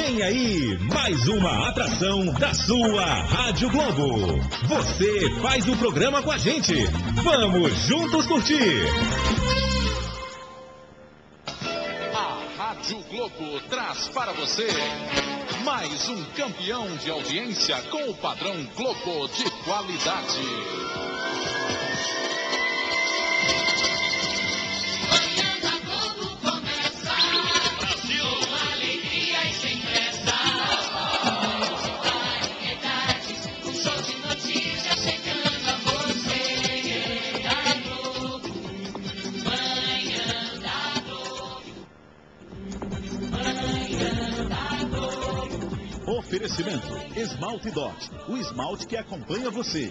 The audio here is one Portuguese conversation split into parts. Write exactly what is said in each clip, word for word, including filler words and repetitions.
Vem aí, mais uma atração da sua Rádio Globo. Você faz o programa com a gente. Vamos juntos curtir. A Rádio Globo traz para você mais um campeão de audiência com o padrão Globo de qualidade. Oferecimento Esmalte Dot, o esmalte que acompanha você.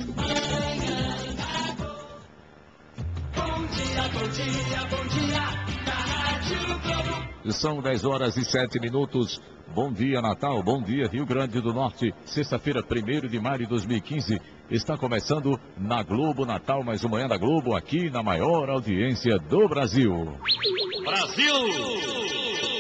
Bom dia, bom dia, bom dia, da Rádio Globo. São dez horas e sete minutos. Bom dia, Natal. Bom dia, Rio Grande do Norte. Sexta-feira, primeiro de maio de dois mil e quinze. Está começando na Globo Natal, mais uma manhã da Globo, aqui na maior audiência do Brasil. Brasil!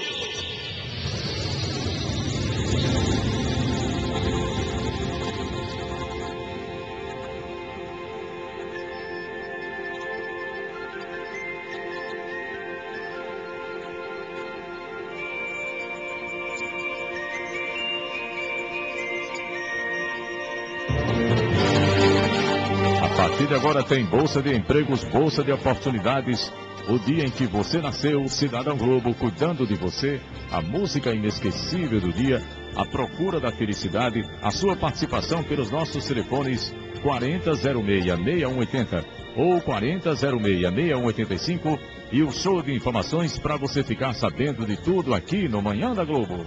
A partir de agora tem Bolsa de Empregos, Bolsa de Oportunidades. O dia em que você nasceu, Cidadão Globo, cuidando de você. A música inesquecível do dia, a procura da felicidade. A sua participação pelos nossos telefones quarenta zero seis, seis um oito zero ou quarenta zero seis, seis um oito cinco. E o show de informações para você ficar sabendo de tudo aqui no Manhã da Globo.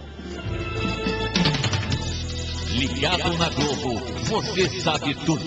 Ligado na Globo, você sabe tudo.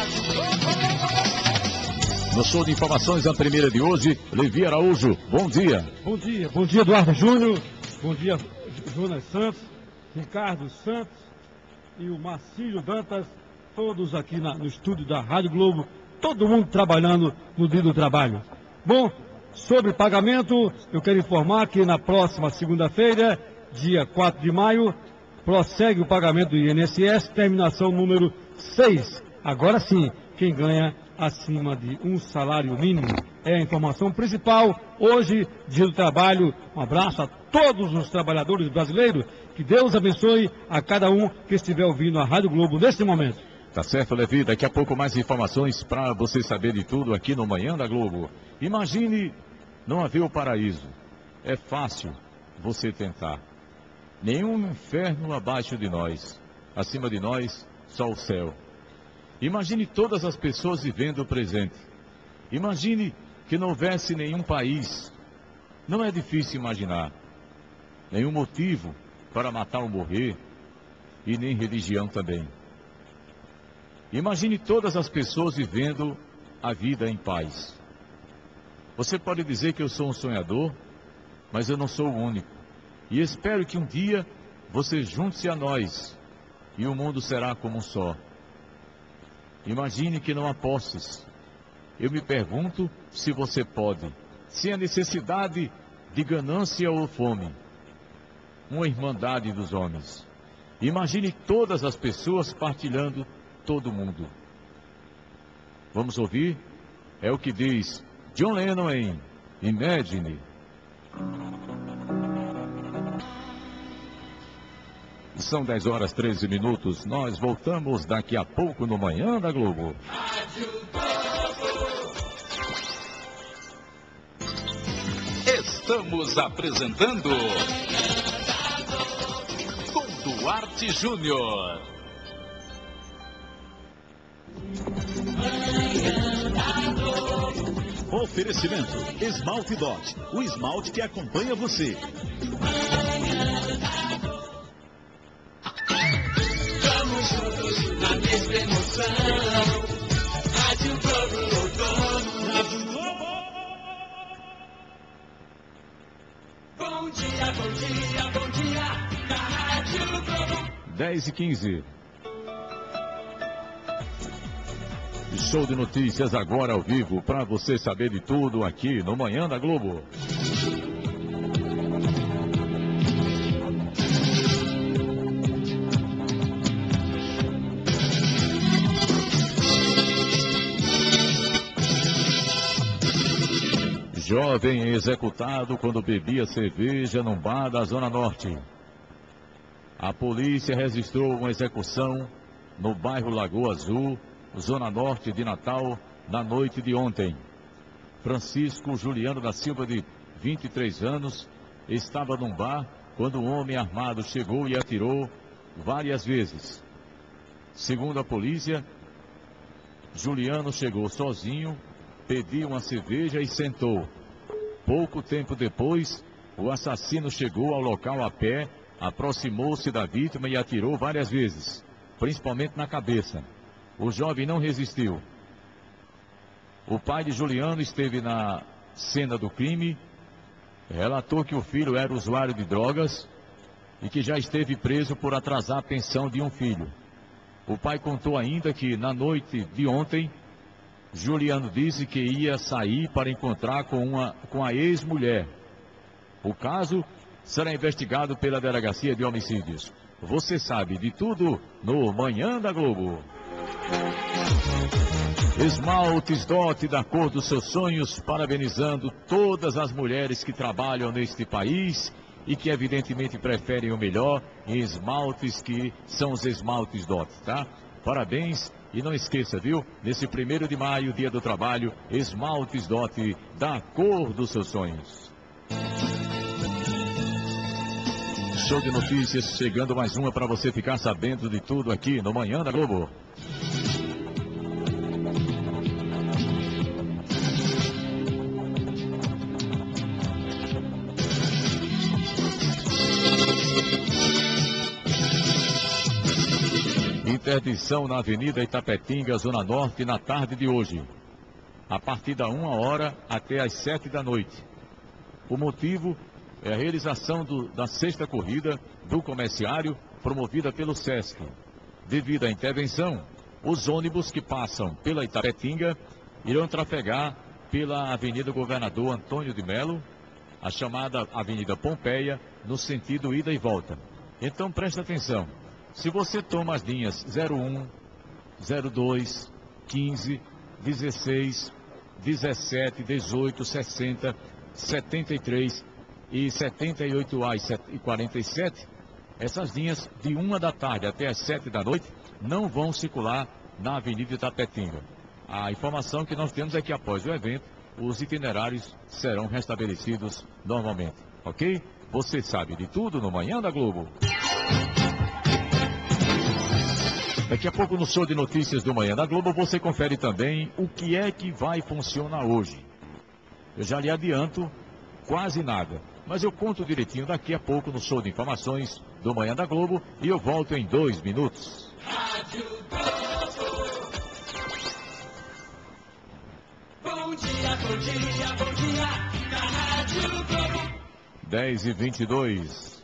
No show de informações, a primeira de hoje, Levi Araújo, bom dia. Bom dia, bom dia Eduardo Júnior, bom dia Jonas Santos, Ricardo Santos e o Marcílio Dantas, todos aqui na, no estúdio da Rádio Globo, todo mundo trabalhando no dia do trabalho. Bom, sobre pagamento, eu quero informar que na próxima segunda-feira, dia quatro de maio, prossegue o pagamento do I N S S, terminação número seis. Agora sim, quem ganha acima de um salário mínimo é a informação principal. Hoje, dia do trabalho, um abraço a todos os trabalhadores brasileiros. Que Deus abençoe a cada um que estiver ouvindo a Rádio Globo neste momento. Tá certo, Levi. Daqui a pouco mais informações para você saber de tudo aqui no Manhã da Globo. Imagine não haver o paraíso. É fácil você tentar. Nenhum inferno abaixo de nós. Acima de nós, só o céu. Imagine todas as pessoas vivendo o presente. Imagine que não houvesse nenhum país. Não é difícil imaginar. Nenhum motivo para matar ou morrer. E nem religião também. Imagine todas as pessoas vivendo a vida em paz. Você pode dizer que eu sou um sonhador, mas eu não sou o único. E espero que um dia você junte-se a nós e o mundo será como um só. Imagine que não há posses. Eu me pergunto se você pode, sem a necessidade de ganância ou fome. Uma irmandade dos homens. Imagine todas as pessoas partilhando todo mundo. Vamos ouvir? É o que diz John Lennon em Imagine. São dez horas e treze minutos. Nós voltamos daqui a pouco no Manhã da Globo. Estamos apresentando com Duarte Júnior. Oferecimento Esmalte Dot, o esmalte que acompanha você. Vamos juntos na mesma emoção. Rádio Globo, outono. Rádio Globo. Bom dia, bom dia, bom dia, da Rádio Globo. dez e quinze. Show de notícias agora ao vivo, para você saber de tudo aqui no Manhã da Globo. Jovem executado quando bebia cerveja num bar da Zona Norte. A polícia registrou uma execução no bairro Lagoa Azul, Zona Norte de Natal, na noite de ontem. Francisco Juliano da Silva, de vinte e três anos, estava num bar quando um homem armado chegou e atirou várias vezes. Segundo a polícia, Juliano chegou sozinho, pediu uma cerveja e sentou. Pouco tempo depois, o assassino chegou ao local a pé, aproximou-se da vítima e atirou várias vezes, principalmente na cabeça. O jovem não resistiu. O pai de Juliano esteve na cena do crime, relatou que o filho era usuário de drogas e que já esteve preso por atrasar a pensão de um filho. O pai contou ainda que na noite de ontem, Juliano disse que ia sair para encontrar com, uma, com a ex-mulher. O caso será investigado pela Delegacia de Homicídios. Você sabe de tudo no Manhã da Globo. Esmaltes Dot, da cor dos seus sonhos, parabenizando todas as mulheres que trabalham neste país e que evidentemente preferem o melhor em esmaltes, que são os esmaltes Dot, tá? Parabéns e não esqueça, viu? Nesse primeiro de maio, dia do trabalho, esmaltes Dot, da cor dos seus sonhos. Show de notícias, chegando mais uma para você ficar sabendo de tudo aqui no Manhã da Globo. Interdição na Avenida Itapetinga, Zona Norte, na tarde de hoje, a partir da uma hora até as sete da noite. O motivo é a realização do, da sexta corrida do comerciário, promovida pelo SESC. Devido à intervenção, os ônibus que passam pela Itapetinga irão trafegar pela Avenida Governador Antônio de Melo, a chamada Avenida Pompeia, no sentido ida e volta. Então presta atenção. Se você toma as linhas zero um, zero dois, quinze, dezesseis, dezessete, dezoito, sessenta, setenta e três e setenta e oito A e quarenta e sete, essas linhas de uma da tarde até as sete da noite não vão circular na Avenida Itapetinga. A informação que nós temos é que após o evento, os itinerários serão restabelecidos normalmente, ok? Você sabe de tudo no Manhã da Globo. Daqui a pouco no show de notícias do Manhã da Globo você confere também o que é que vai funcionar hoje. Eu já lhe adianto, quase nada, mas eu conto direitinho daqui a pouco no show de informações do Manhã da Globo e eu volto em dois minutos. Rádio Globo. Bom dia, bom dia, bom dia, na Rádio Globo. dez e vinte e dois.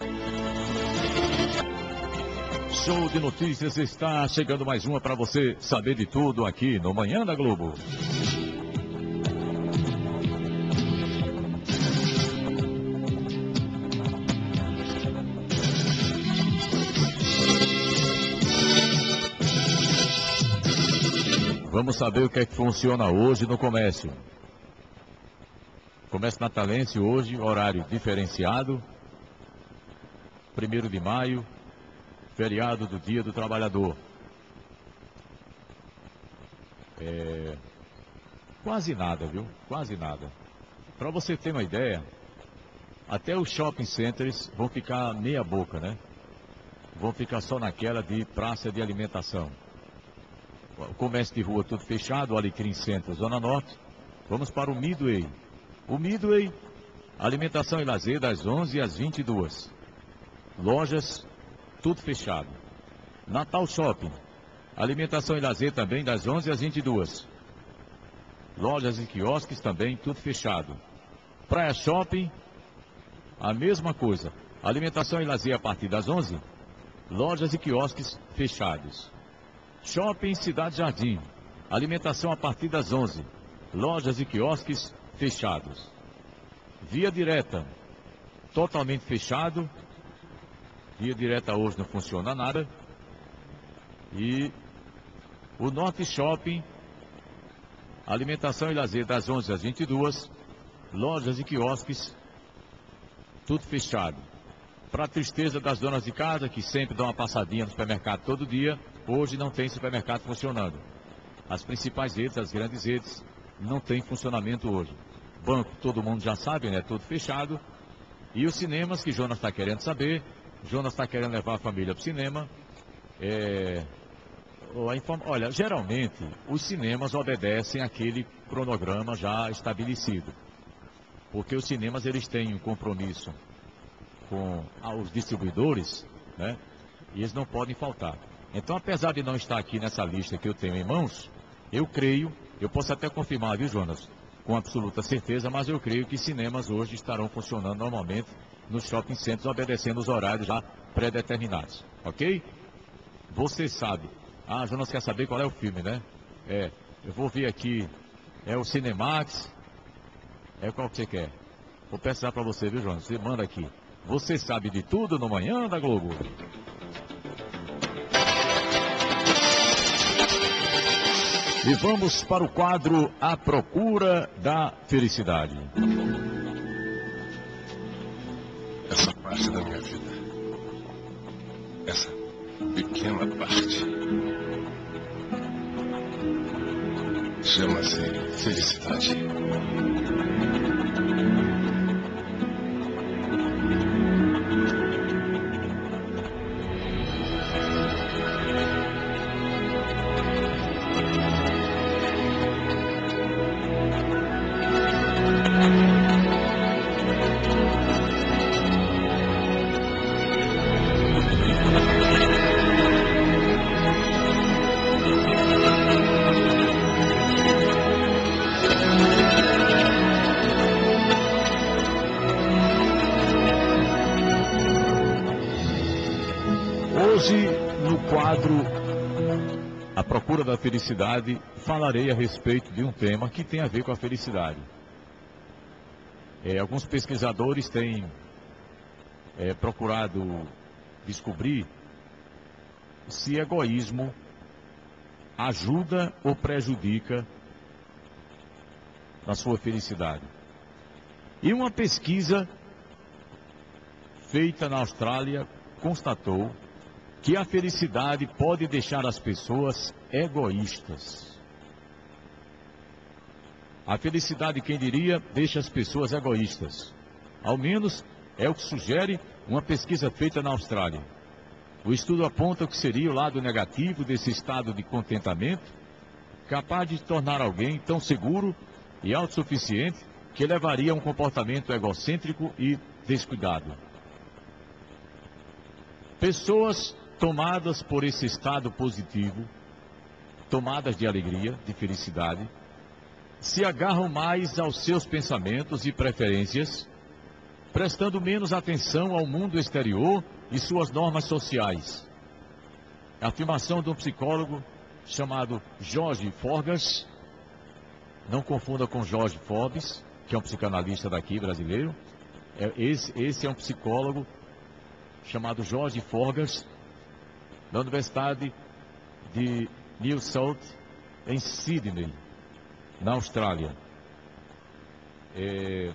Show de notícias está chegando mais uma para você saber de tudo aqui no Manhã da Globo. Vamos saber o que é que funciona hoje no comércio. Comércio natalense hoje, horário diferenciado. primeiro de maio. Feriado do Dia do Trabalhador. É... Quase nada, viu? Quase nada. Para você ter uma ideia, até os shopping centers vão ficar meia boca, né? Vão ficar só naquela de praça de alimentação. O comércio de rua tudo fechado, o Alecrim Center, Zona Norte. Vamos para o Midway. O Midway, alimentação e lazer das onze às vinte e duas. Lojas tudo fechado. Natal Shopping, alimentação e lazer também das onze às vinte e duas. Lojas e quiosques também, tudo fechado. Praia Shopping, a mesma coisa. Alimentação e lazer a partir das onze. Lojas e quiosques fechados. Shopping Cidade Jardim, alimentação a partir das onze. Lojas e quiosques fechados. Via Direta, totalmente fechado. Via Direta hoje não funciona nada. E o Norte Shopping, alimentação e lazer das onze às vinte e duas. lojas e quiosques, tudo fechado. Para a tristeza das donas de casa, que sempre dão uma passadinha no supermercado todo dia, hoje não tem supermercado funcionando. As principais redes, as grandes redes, não tem funcionamento hoje. Banco, todo mundo já sabe, né? Tudo fechado. E os cinemas, que Jonas está querendo saber, Jonas está querendo levar a família para o cinema. É... Olha, geralmente, os cinemas obedecem àquele cronograma já estabelecido. Porque os cinemas, eles têm um compromisso com os distribuidores, né? E eles não podem faltar. Então, apesar de não estar aqui nessa lista que eu tenho em mãos, eu creio, eu posso até confirmar, viu, Jonas? Com absoluta certeza, mas eu creio que cinemas hoje estarão funcionando normalmente nos shopping centers, obedecendo os horários já pré-determinados, ok? Você sabe. Ah, Jonas quer saber qual é o filme, né? É, eu vou ver aqui, é o Cinemax, é qual que você quer? Vou pesquisar para você, viu, Jonas? Você manda aqui. Você sabe de tudo no Manhã da Globo. E vamos para o quadro A Procura da Felicidade. Essa parte da minha vida, essa pequena parte, chama-se felicidade. Hoje, no quadro A Procura da Felicidade, falarei a respeito de um tema que tem a ver com a felicidade. É, alguns pesquisadores têm é, procurado descobrir se egoísmo ajuda ou prejudica na sua felicidade. E uma pesquisa feita na Austrália constatou que a felicidade pode deixar as pessoas egoístas. A felicidade, quem diria, deixa as pessoas egoístas. Ao menos é o que sugere uma pesquisa feita na Austrália. O estudo aponta o que seria o lado negativo desse estado de contentamento, capaz de tornar alguém tão seguro e autossuficiente que levaria a um comportamento egocêntrico e descuidado. Pessoas tomadas por esse estado positivo, tomadas de alegria, de felicidade, se agarram mais aos seus pensamentos e preferências, prestando menos atenção ao mundo exterior e suas normas sociais. A afirmação de um psicólogo chamado Jorge Forgas, não confunda com Jorge Forbes, que é um psicanalista daqui brasileiro, esse, esse é um psicólogo chamado Jorge Forgas, da Universidade de New South, em Sydney, na Austrália. É...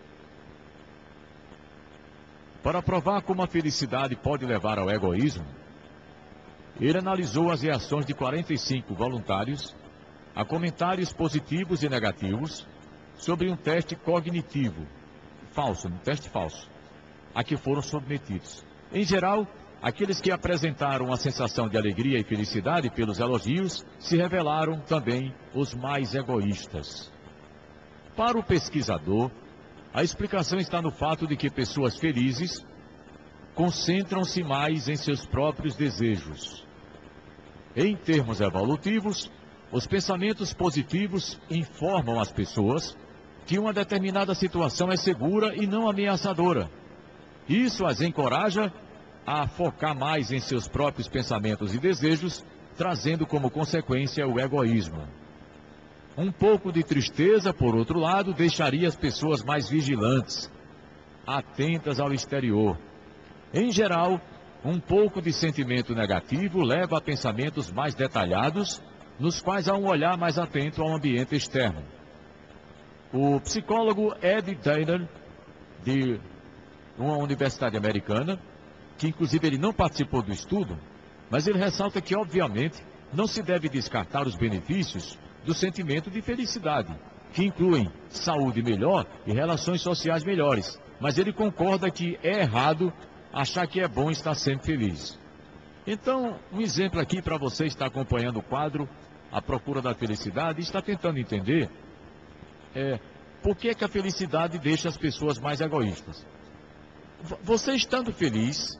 Para provar como a felicidade pode levar ao egoísmo, ele analisou as reações de quarenta e cinco voluntários a comentários positivos e negativos sobre um teste cognitivo falso, um teste falso, a que foram submetidos. Em geral, aqueles que apresentaram a sensação de alegria e felicidade pelos elogios se revelaram também os mais egoístas. Para o pesquisador, a explicação está no fato de que pessoas felizes concentram-se mais em seus próprios desejos. Em termos evolutivos, os pensamentos positivos informam as pessoas que uma determinada situação é segura e não ameaçadora. Isso as encoraja a focar mais em seus próprios pensamentos e desejos, trazendo como consequência o egoísmo. Um pouco de tristeza, por outro lado, deixaria as pessoas mais vigilantes, atentas ao exterior. Em geral, um pouco de sentimento negativo leva a pensamentos mais detalhados, nos quais há um olhar mais atento ao ambiente externo. O psicólogo Ed Diner, de uma universidade americana, que inclusive ele não participou do estudo, mas ele ressalta que, obviamente, não se deve descartar os benefícios do sentimento de felicidade, que incluem saúde melhor e relações sociais melhores. Mas ele concorda que é errado achar que é bom estar sempre feliz. Então, um exemplo aqui para você estar acompanhando o quadro A Procura da Felicidade e está tentando entender é, por que, é que a felicidade deixa as pessoas mais egoístas. Você estando feliz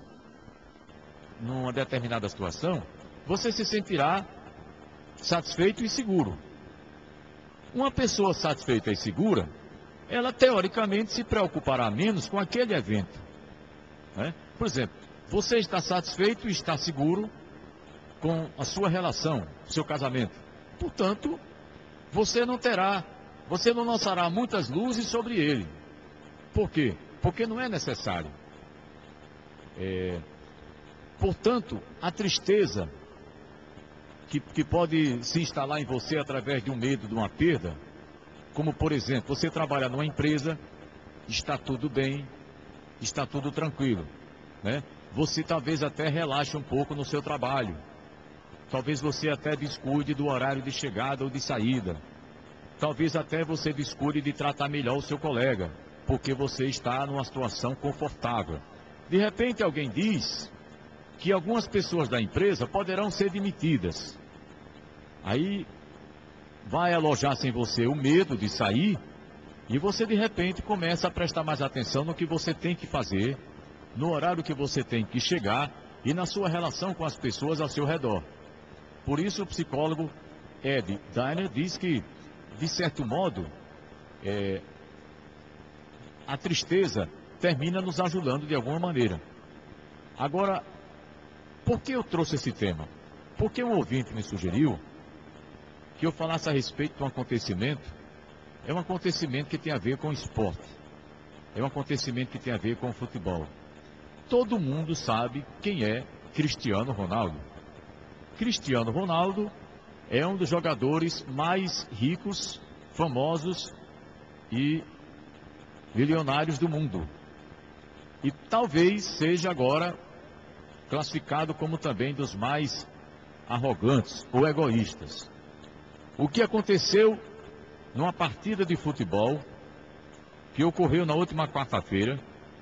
numa determinada situação, você se sentirá satisfeito e seguro. Uma pessoa satisfeita e segura, ela teoricamente se preocupará menos com aquele evento, né? Por exemplo, você está satisfeito e está seguro com a sua relação, seu casamento. Portanto, você não terá, você não lançará muitas luzes sobre ele. Por quê? Porque não é necessário. É, portanto, a tristeza que, que pode se instalar em você através de um medo, de uma perda, como por exemplo, você trabalha numa empresa, está tudo bem, está tudo tranquilo, né? Você talvez até relaxe um pouco no seu trabalho. Talvez você até descuide do horário de chegada ou de saída. Talvez até você descuide de tratar melhor o seu colega, porque você está numa situação confortável. De repente alguém diz que algumas pessoas da empresa poderão ser demitidas. Aí vai alojar-se em você o medo de sair e você de repente começa a prestar mais atenção no que você tem que fazer, no horário que você tem que chegar e na sua relação com as pessoas ao seu redor. Por isso o psicólogo Ed Diner diz que, de certo modo, é, a tristeza termina nos ajudando de alguma maneira. Agora, por que eu trouxe esse tema? Porque um ouvinte me sugeriu que eu falasse a respeito de um acontecimento. É um acontecimento que tem a ver com esporte. É um acontecimento que tem a ver com o futebol. Todo mundo sabe quem é Cristiano Ronaldo. Cristiano Ronaldo é um dos jogadores mais ricos, famosos e milionários do mundo. E talvez seja agora classificado como também dos mais arrogantes ou egoístas. O que aconteceu numa partida de futebol que ocorreu na última quarta-feira,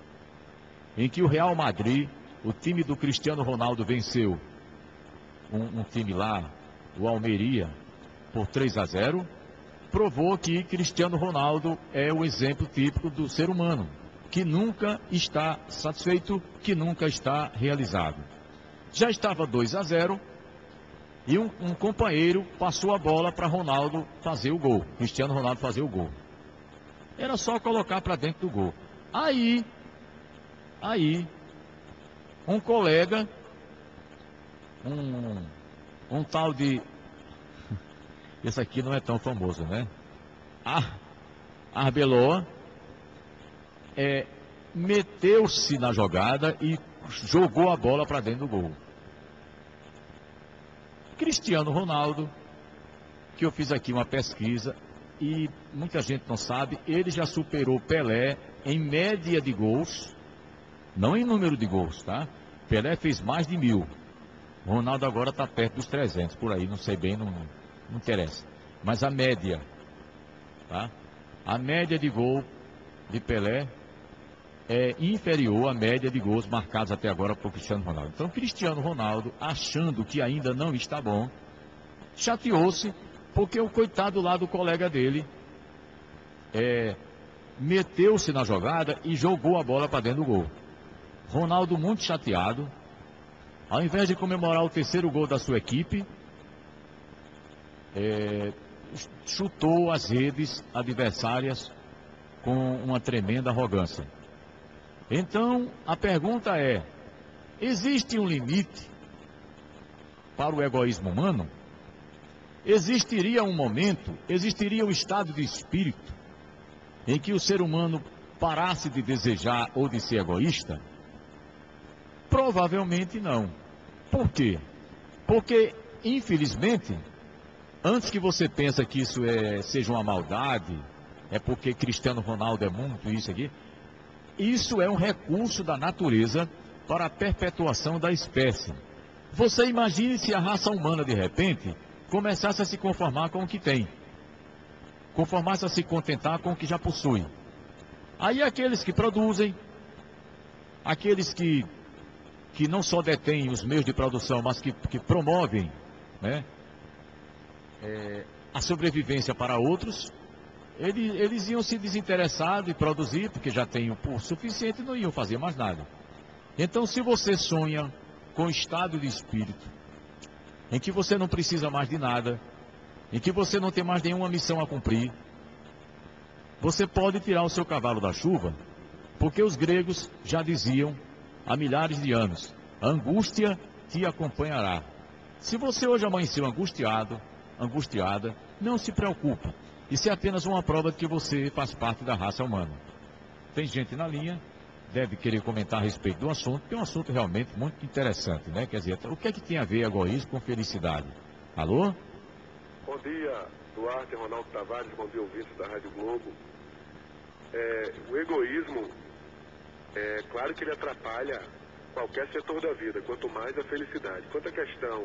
em que o Real Madrid, o time do Cristiano Ronaldo, venceu um, um time lá, o Almeria, por três a zero, provou que Cristiano Ronaldo é o exemplo típico do ser humano, que nunca está satisfeito, que nunca está realizado. Já estava dois a zero e um, um companheiro passou a bola para Ronaldo fazer o gol, Cristiano Ronaldo fazer o gol. Era só colocar para dentro do gol. Aí, aí, um colega, um, um tal de... Esse aqui não é tão famoso, né? Ar, Arbeloa, é, meteu-se na jogada e jogou a bola para dentro do gol. Cristiano Ronaldo, que eu fiz aqui uma pesquisa e muita gente não sabe, ele já superou Pelé em média de gols, não em número de gols, tá? Pelé fez mais de mil. Ronaldo agora está perto dos trezentos, por aí, não sei bem, não, não interessa. Mas a média, tá? A média de gol de Pelé é inferior à média de gols marcados até agora por Cristiano Ronaldo. Então, Cristiano Ronaldo, achando que ainda não está bom, chateou-se porque o coitado lá do colega dele é, meteu-se na jogada e jogou a bola para dentro do gol. Ronaldo, muito chateado, ao invés de comemorar o terceiro gol da sua equipe, é, chutou as redes adversárias com uma tremenda arrogância. Então, a pergunta é, existe um limite para o egoísmo humano? Existiria um momento, existiria um estado de espírito em que o ser humano parasse de desejar ou de ser egoísta? Provavelmente não. Por quê? Porque, infelizmente, antes que você pense que isso é, seja uma maldade, é porque Cristiano Ronaldo é muito isso aqui. Isso é um recurso da natureza para a perpetuação da espécie. Você imagine se a raça humana, de repente, começasse a se conformar com o que tem. Conformasse a se contentar com o que já possui. Aí aqueles que produzem, aqueles que, que não só detêm os meios de produção, mas que, que promovem, né, é, a sobrevivência para outros, eles, eles iam se desinteressar de produzir, porque já têm o suficiente e não iam fazer mais nada. Então, se você sonha com estado de espírito, em que você não precisa mais de nada, em que você não tem mais nenhuma missão a cumprir, você pode tirar o seu cavalo da chuva, porque os gregos já diziam há milhares de anos, a angústia te acompanhará. Se você hoje amanheceu angustiado, angustiada, não se preocupe. Isso é apenas uma prova de que você faz parte da raça humana. Tem gente na linha, deve querer comentar a respeito do assunto, que é um assunto realmente muito interessante, né? Quer dizer, o que é que tem a ver egoísmo com felicidade? Alô? Bom dia, Duarte, Ronaldo Tavares, bom dia, ouvintes da Rádio Globo. É, o egoísmo, é claro que ele atrapalha qualquer setor da vida, quanto mais a felicidade. Quanto à questão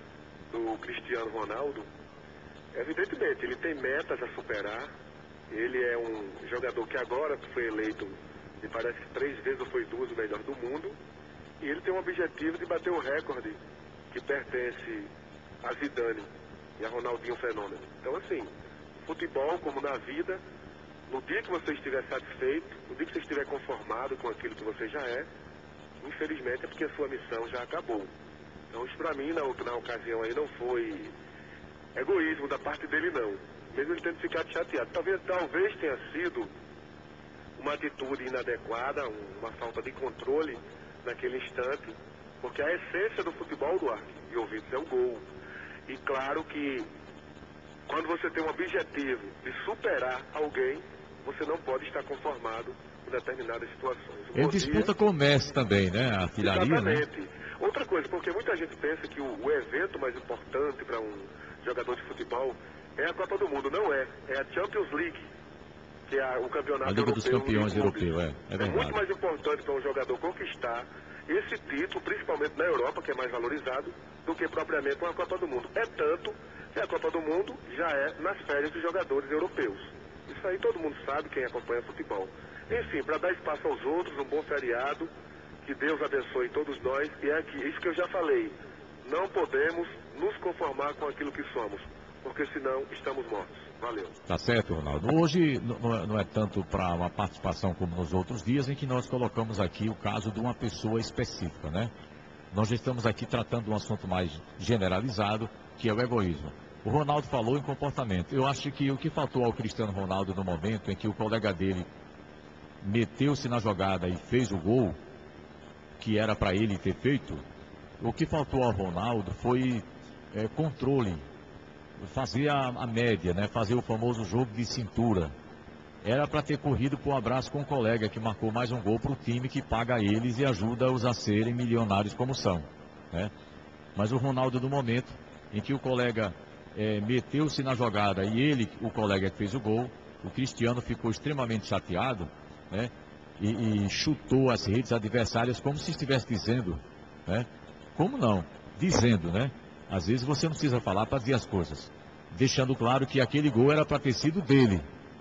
do Cristiano Ronaldo, evidentemente, ele tem metas a superar, ele é um jogador que agora foi eleito, me parece que três vezes ou foi duas o melhor do mundo, e ele tem um objetivo de bater o recorde que pertence a Zidane e a Ronaldinho Fenômeno. Então, assim, futebol, como na vida, no dia que você estiver satisfeito, no dia que você estiver conformado com aquilo que você já é, infelizmente é porque a sua missão já acabou. Então, isso para mim, na, na ocasião aí, não foi egoísmo da parte dele, não. Mesmo ele tendo ficado chateado. Talvez, talvez tenha sido uma atitude inadequada, uma falta de controle naquele instante, porque a essência do futebol, Duarte e ouvintes, é o gol. E claro que quando você tem um objetivo de superar alguém, você não pode estar conformado com determinadas situações. Ele disputa com o Messi também, né? A artilharia, exatamente. Né? Outra coisa, porque muita gente pensa que o, o evento mais importante para um jogador de futebol é a Copa do Mundo. Não é. É a Champions League, que é o campeonato europeu. A Liga dos Campeões europeu, é. É verdade. É muito mais importante para um jogador conquistar esse título, principalmente na Europa, que é mais valorizado, do que propriamente uma Copa do Mundo. É tanto que a Copa do Mundo já é nas férias dos jogadores europeus. Isso aí todo mundo sabe, quem acompanha futebol. Enfim, para dar espaço aos outros, um bom feriado, que Deus abençoe todos nós, e é aqui, isso que eu já falei, não podemos nos conformar com aquilo que somos, porque senão estamos mortos. Valeu. Tá certo, Ronaldo. Hoje não é tanto para uma participação como nos outros dias, em que nós colocamos aqui o caso de uma pessoa específica, né? Nós já estamos aqui tratando de um assunto mais generalizado, que é o egoísmo. O Ronaldo falou em comportamento. Eu acho que o que faltou ao Cristiano Ronaldo no momento em que o colega dele meteu-se na jogada e fez o gol, que era para ele ter feito, o que faltou ao Ronaldo foi é, controle, fazer a, a média, né? Fazer o famoso jogo de cintura. Era para ter corrido para um abraço com um colega que marcou mais um gol para o time que paga eles e ajuda-os a serem milionários como são, né? Mas o Ronaldo, no momento em que o colega é, meteu-se na jogada e ele, o colega que fez o gol, o Cristiano ficou extremamente chateado, né? E, e chutou as redes adversárias como se estivesse dizendo, né? Como não? Dizendo, né? Às vezes você não precisa falar para dizer as coisas, deixando claro que aquele gol era para ter sido dele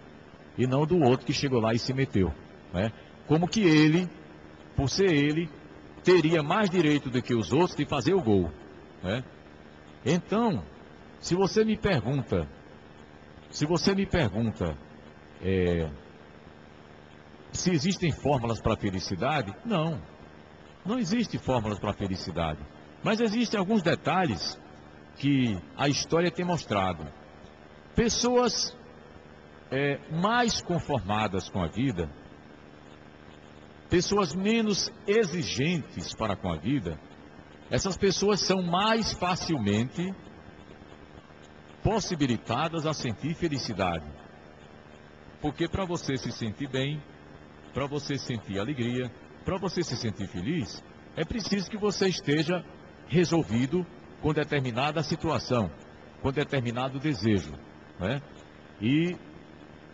e não do outro que chegou lá e se meteu, né? Como que ele, por ser ele, teria mais direito do que os outros de fazer o gol, né? Então, se você me pergunta, se você me pergunta é, se existem fórmulas para a felicidade, não, não existe fórmulas para a felicidade, mas existem alguns detalhes que a história tem mostrado. Pessoas é, mais conformadas com a vida, pessoas menos exigentes para com a vida, essas pessoas são mais facilmente possibilitadas a sentir felicidade. Porque para você se sentir bem, para você sentir alegria, para você se sentir feliz, é preciso que você esteja resolvido com determinada situação, com determinado desejo, né? E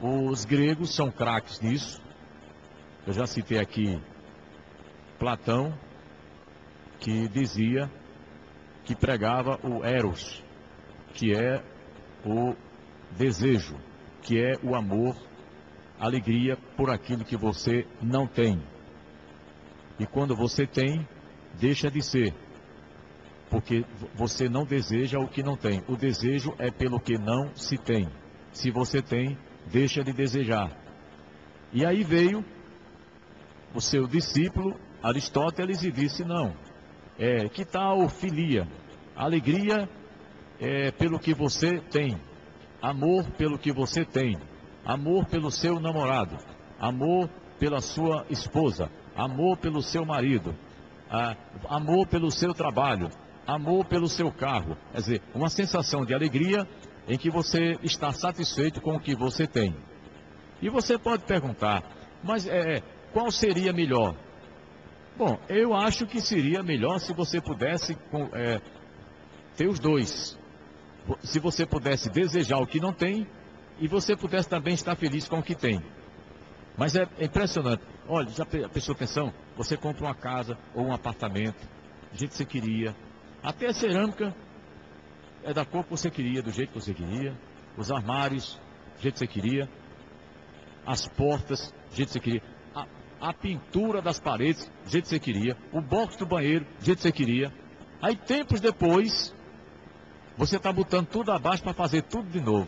Os gregos são craques nisso. Eu já citei aqui Platão, que dizia, que pregava o eros, que é o desejo, que é o amor, alegria por aquilo que você não tem. E quando você tem, deixa de ser, porque você não deseja o que não tem. O desejo é pelo que não se tem. Se você tem, deixa de desejar. E aí veio o seu discípulo Aristóteles e disse, não, é, que tal filia? Alegria é pelo que você tem, amor pelo que você tem, amor pelo seu namorado, amor pela sua esposa, amor pelo seu marido, ah, amor pelo seu trabalho, amor pelo seu carro. Quer dizer, uma sensação de alegria em que você está satisfeito com o que você tem. E você pode perguntar, mas é, qual seria melhor? Bom, eu acho que seria melhor se você pudesse é, ter os dois. Se você pudesse desejar o que não tem e você pudesse também estar feliz com o que tem. Mas é impressionante. Olha, já prestou atenção? Você compra uma casa ou um apartamento, do jeito que você queria. Até a cerâmica é da cor que você queria, do jeito que você queria. Os armários, do jeito que você queria. As portas, do jeito que você queria. A, a pintura das paredes, do jeito que você queria. O box do banheiro, do jeito que você queria. Aí, tempos depois, você está botando tudo abaixo para fazer tudo de novo.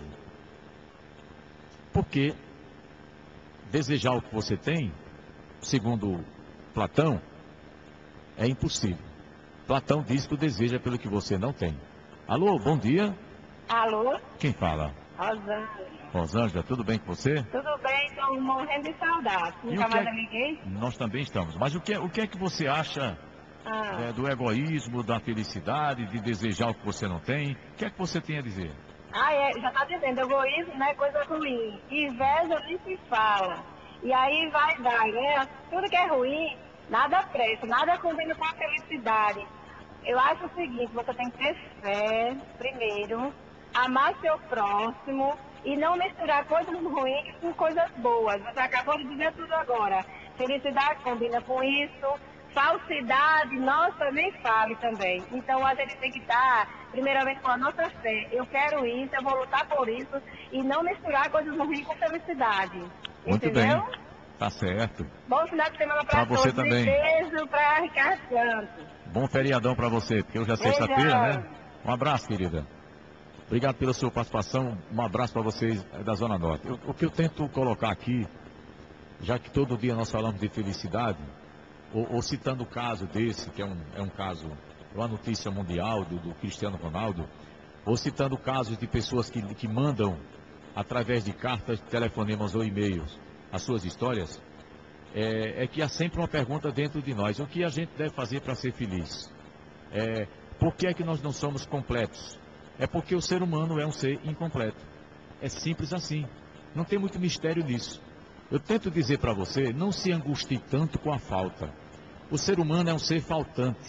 Porque desejar o que você tem, segundo Platão, é impossível. Platão diz que o desejo é pelo que você não tem. Alô, bom dia. Alô? Quem fala? Rosângela. Rosângela, tudo bem com você? Tudo bem, estou morrendo de saudade. Nunca mais liguei? Nós também estamos. Mas o que, o que é que você acha ah. é, do egoísmo, da felicidade, de desejar o que você não tem? O que é que você tem a dizer? Ah, é, já está dizendo, egoísmo não é coisa ruim. Inveja nem se fala. E aí vai dar, né? Tudo que é ruim, nada presta, nada combina com a felicidade. Eu acho o seguinte, você tem que ter fé, primeiro, amar seu próximo e não misturar coisas ruins com coisas boas. Você acabou de dizer tudo agora. Felicidade combina com isso, falsidade, nós também fale também. Então a gente tem que estar, primeiramente, com a nossa fé. Eu quero isso, eu vou lutar por isso e não misturar coisas ruins com felicidade. Muito entendeu? Bem, tá certo. Bom final de semana para todos. Você também. E beijo para Ricardo Santos. Bom feriadão para você, porque hoje é sexta-feira, né? Um abraço, querida. Obrigado pela sua participação. Um abraço para vocês da Zona Norte. Eu, o que eu tento colocar aqui, já que todo dia nós falamos de felicidade, ou, ou citando o caso desse, que é um, é um caso, uma notícia mundial do, do Cristiano Ronaldo, ou citando casos de pessoas que, que mandam, através de cartas, telefonemas ou e-mails, as suas histórias, é, é que há sempre uma pergunta dentro de nós. O que a gente deve fazer para ser feliz? É, por que é que nós não somos completos? É porque o ser humano é um ser incompleto. É simples assim. Não tem muito mistério nisso. Eu tento dizer para você, não se angustie tanto com a falta. O ser humano é um ser faltante.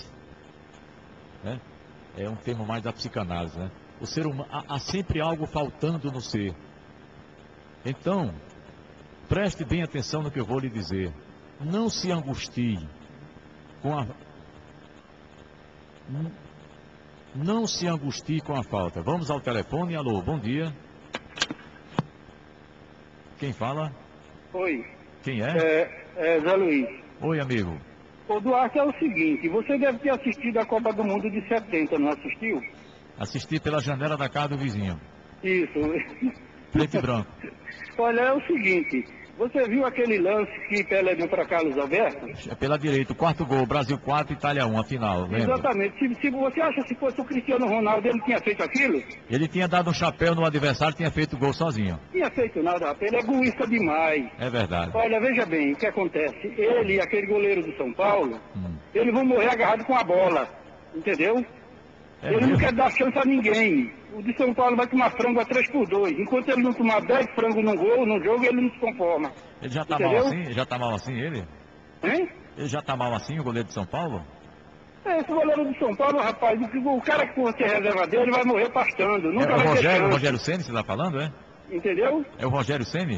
Né? É um termo mais da psicanálise, né? O ser humano, há, há sempre algo faltando no ser. Então, preste bem atenção no que eu vou lhe dizer. Não se angustie com a... Não se angustie com a falta. Vamos ao telefone. Alô, bom dia. Quem fala? Oi. Quem é? É, é Zé Luiz. Oi, amigo. O Duarte, é o seguinte, você deve ter assistido a Copa do Mundo de setenta, não assistiu? Assisti pela janela da casa do vizinho. Isso. Preto e branco. Olha, é o seguinte, você viu aquele lance que Pelé deu para Carlos Alberto? É pela direita, o quarto gol, Brasil quatro, Itália um, a final, lembra? Exatamente. Se, se você acha que se fosse o Cristiano Ronaldo, ele tinha feito aquilo? Ele tinha dado um chapéu no adversário, tinha feito o gol sozinho. Tinha feito nada, rapaz. Ele é egoísta demais. É verdade. Olha, veja bem, o que acontece. Ele e aquele goleiro do São Paulo, hum. eles vão morrer agarrados com a bola, entendeu? É ele mesmo? Não quer dar chance a ninguém. O de São Paulo vai tomar frango a três por dois. Enquanto ele não tomar dez frangos num gol, num jogo, ele não se conforma. Ele já tá mal assim? Já tá mal assim, ele? Hein? Ele já tá mal assim, o goleiro de São Paulo? É, esse goleiro de São Paulo, rapaz, o cara que você reserva dele vai morrer pastando. Nunca é vai o Rogério, o Rogério Ceni, você tá falando, é? Entendeu? É o Rogério Ceni?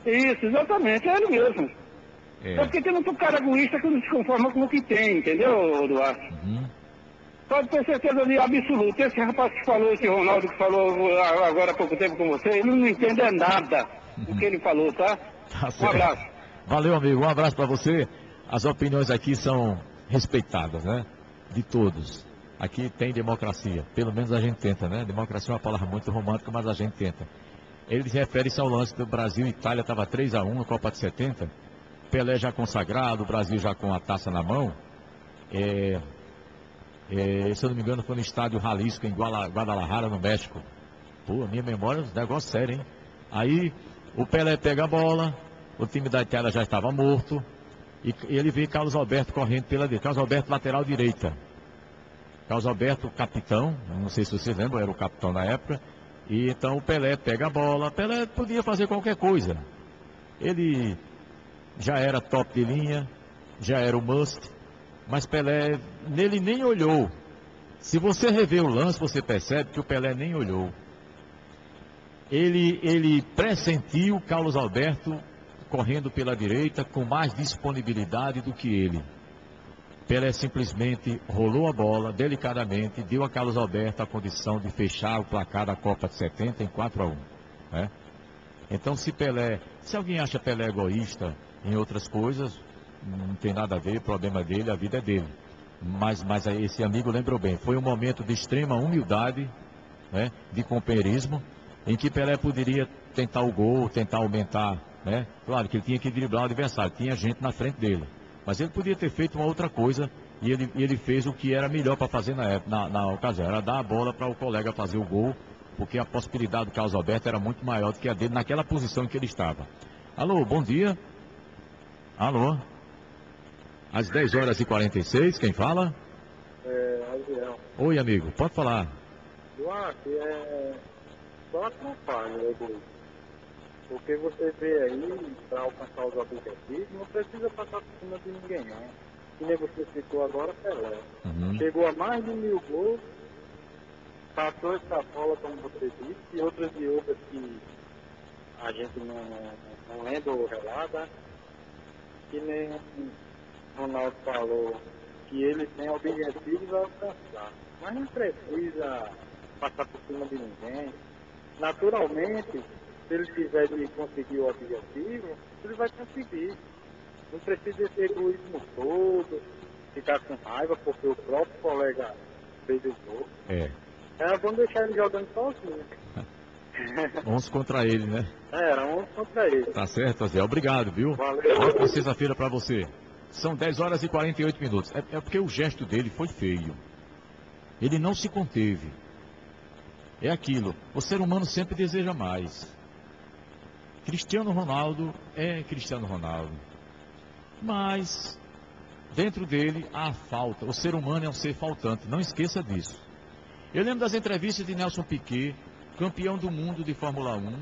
Isso, exatamente, é ele mesmo. É. É porque tem muito cara egoísta que não se conforma com o que tem, entendeu, Duarte? Uhum. Pode ter certeza de absoluto. Esse rapaz que falou, esse Ronaldo que falou agora há pouco tempo com você, ele não entende nada do que ele falou, tá? Tá Um certo. abraço. Valeu, amigo. Um abraço para você. As opiniões aqui são respeitadas, né? De todos. Aqui tem democracia. Pelo menos a gente tenta, né? Democracia é uma palavra muito romântica, mas a gente tenta. Ele refere-se ao lance do Brasil e Itália, estava três a um na Copa de setenta. Pelé já consagrado, o Brasil já com a taça na mão. É, é, se eu não me engano, foi no estádio Jalisco, em Guala- Guadalajara, no México. Pô, minha memória é um negócio sério, hein? Aí o Pelé pega a bola, o time da Itália já estava morto, e, e ele vê Carlos Alberto correndo pela direita. Carlos Alberto, lateral direita. Carlos Alberto, capitão, não sei se vocês lembram, era o capitão na época. E então o Pelé pega a bola. Pelé podia fazer qualquer coisa. Ele já era top de linha, já era o must, mas Pelé, nele nem olhou. Se você rever o lance, você percebe que o Pelé nem olhou. Ele, ele pressentiu Carlos Alberto correndo pela direita com mais disponibilidade do que ele. Pelé simplesmente rolou a bola delicadamente, deu a Carlos Alberto a condição de fechar o placar da Copa de setenta em quatro a um. Né? Então, se Pelé, se alguém acha Pelé egoísta em outras coisas, não tem nada a ver, o problema dele, a vida é dele. Mas, mas esse amigo lembrou bem, foi um momento de extrema humildade, né, de companheirismo, em que Pelé poderia tentar o gol, tentar aumentar, né? Claro que ele tinha que driblar o adversário, tinha gente na frente dele. Mas ele podia ter feito uma outra coisa e ele, e ele fez o que era melhor para fazer na, época, na, na ocasião, era dar a bola para o colega fazer o gol, porque a possibilidade do Carlos Alberto era muito maior do que a dele naquela posição em que ele estava. Alô, bom dia. Alô. Às dez horas e quarenta e seis, quem fala? É, Adriano. Oi, amigo, pode falar. Duarte, é só atrapalha, né, Edu? Porque você vê aí, para alcançar os objetivos, não precisa passar por cima de ninguém, não. Que nem você citou agora, Pelé. Uhum. Chegou a mais de mil gols, passou essa bola, como você disse, e outras e outras que a gente não, não, não lembra ou relata, que nem Ronaldo falou, que ele tem objetivos a alcançar. Mas não precisa passar por cima de ninguém. Naturalmente, se ele tiver de conseguir o objetivo, ele vai conseguir. Não precisa ser egoísmo todo, ficar com raiva porque o próprio colega fez o gol. É. Era bom deixar ele jogando sozinho. onze contra ele, né? É, era onze contra ele. Tá certo, Zé. Obrigado, viu? Valeu. Ótima sexta-feira pra você. São dez horas e quarenta e oito minutos. É, é porque o gesto dele foi feio. Ele não se conteve. É aquilo. O ser humano sempre deseja mais. Cristiano Ronaldo é Cristiano Ronaldo. Mas, dentro dele, há falta. O ser humano é um ser faltante. Não esqueça disso. Eu lembro das entrevistas de Nelson Piquet, campeão do mundo de Fórmula um.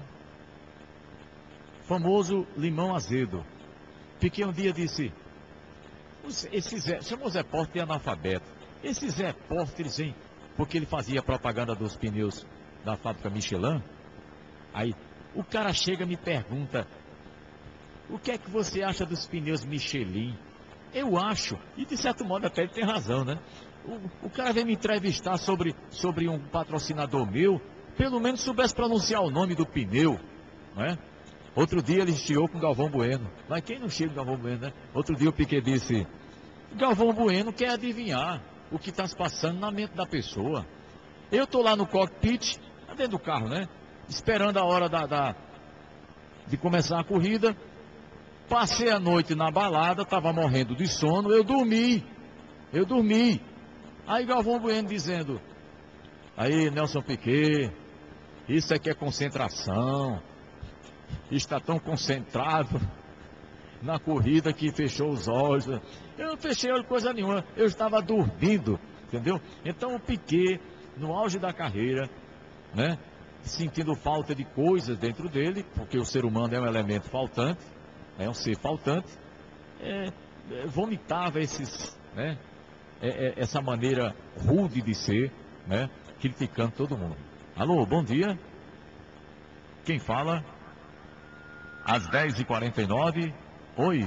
Famoso limão azedo. Piquet um dia disse, esse Zé, chamou Zé Porter de analfabeto. Esse Zé Porter, hein? Porque ele fazia propaganda dos pneus da fábrica Michelin. Aí, o cara chega e me pergunta, o que é que você acha dos pneus Michelin? Eu acho, e de certo modo até ele tem razão, né? O, o cara vem me entrevistar sobre, sobre um patrocinador meu, pelo menos soubesse pronunciar o nome do pneu, né? Outro dia ele estiou com Galvão Bueno. Mas quem não chega com Galvão Bueno, né? Outro dia o Piquet disse, Galvão Bueno quer adivinhar o que está se passando na mente da pessoa. Eu estou lá no cockpit, dentro do carro, né? Esperando a hora da, da, de começar a corrida. Passei a noite na balada, estava morrendo de sono, eu dormi. Eu dormi. Aí Galvão Bueno dizendo, aí Nelson Piquet, isso aqui é concentração. Está tão concentrado na corrida que fechou os olhos. Eu não fechei olho coisa nenhuma, eu estava dormindo, entendeu? Então o Piquet, no auge da carreira, né, sentindo falta de coisas dentro dele, porque o ser humano é um elemento faltante, é um ser faltante, é, é, vomitava esses, né, é, é, essa maneira rude de ser, né, criticando todo mundo. Alô, bom dia. Quem fala? às dez e quarenta e nove. Oi?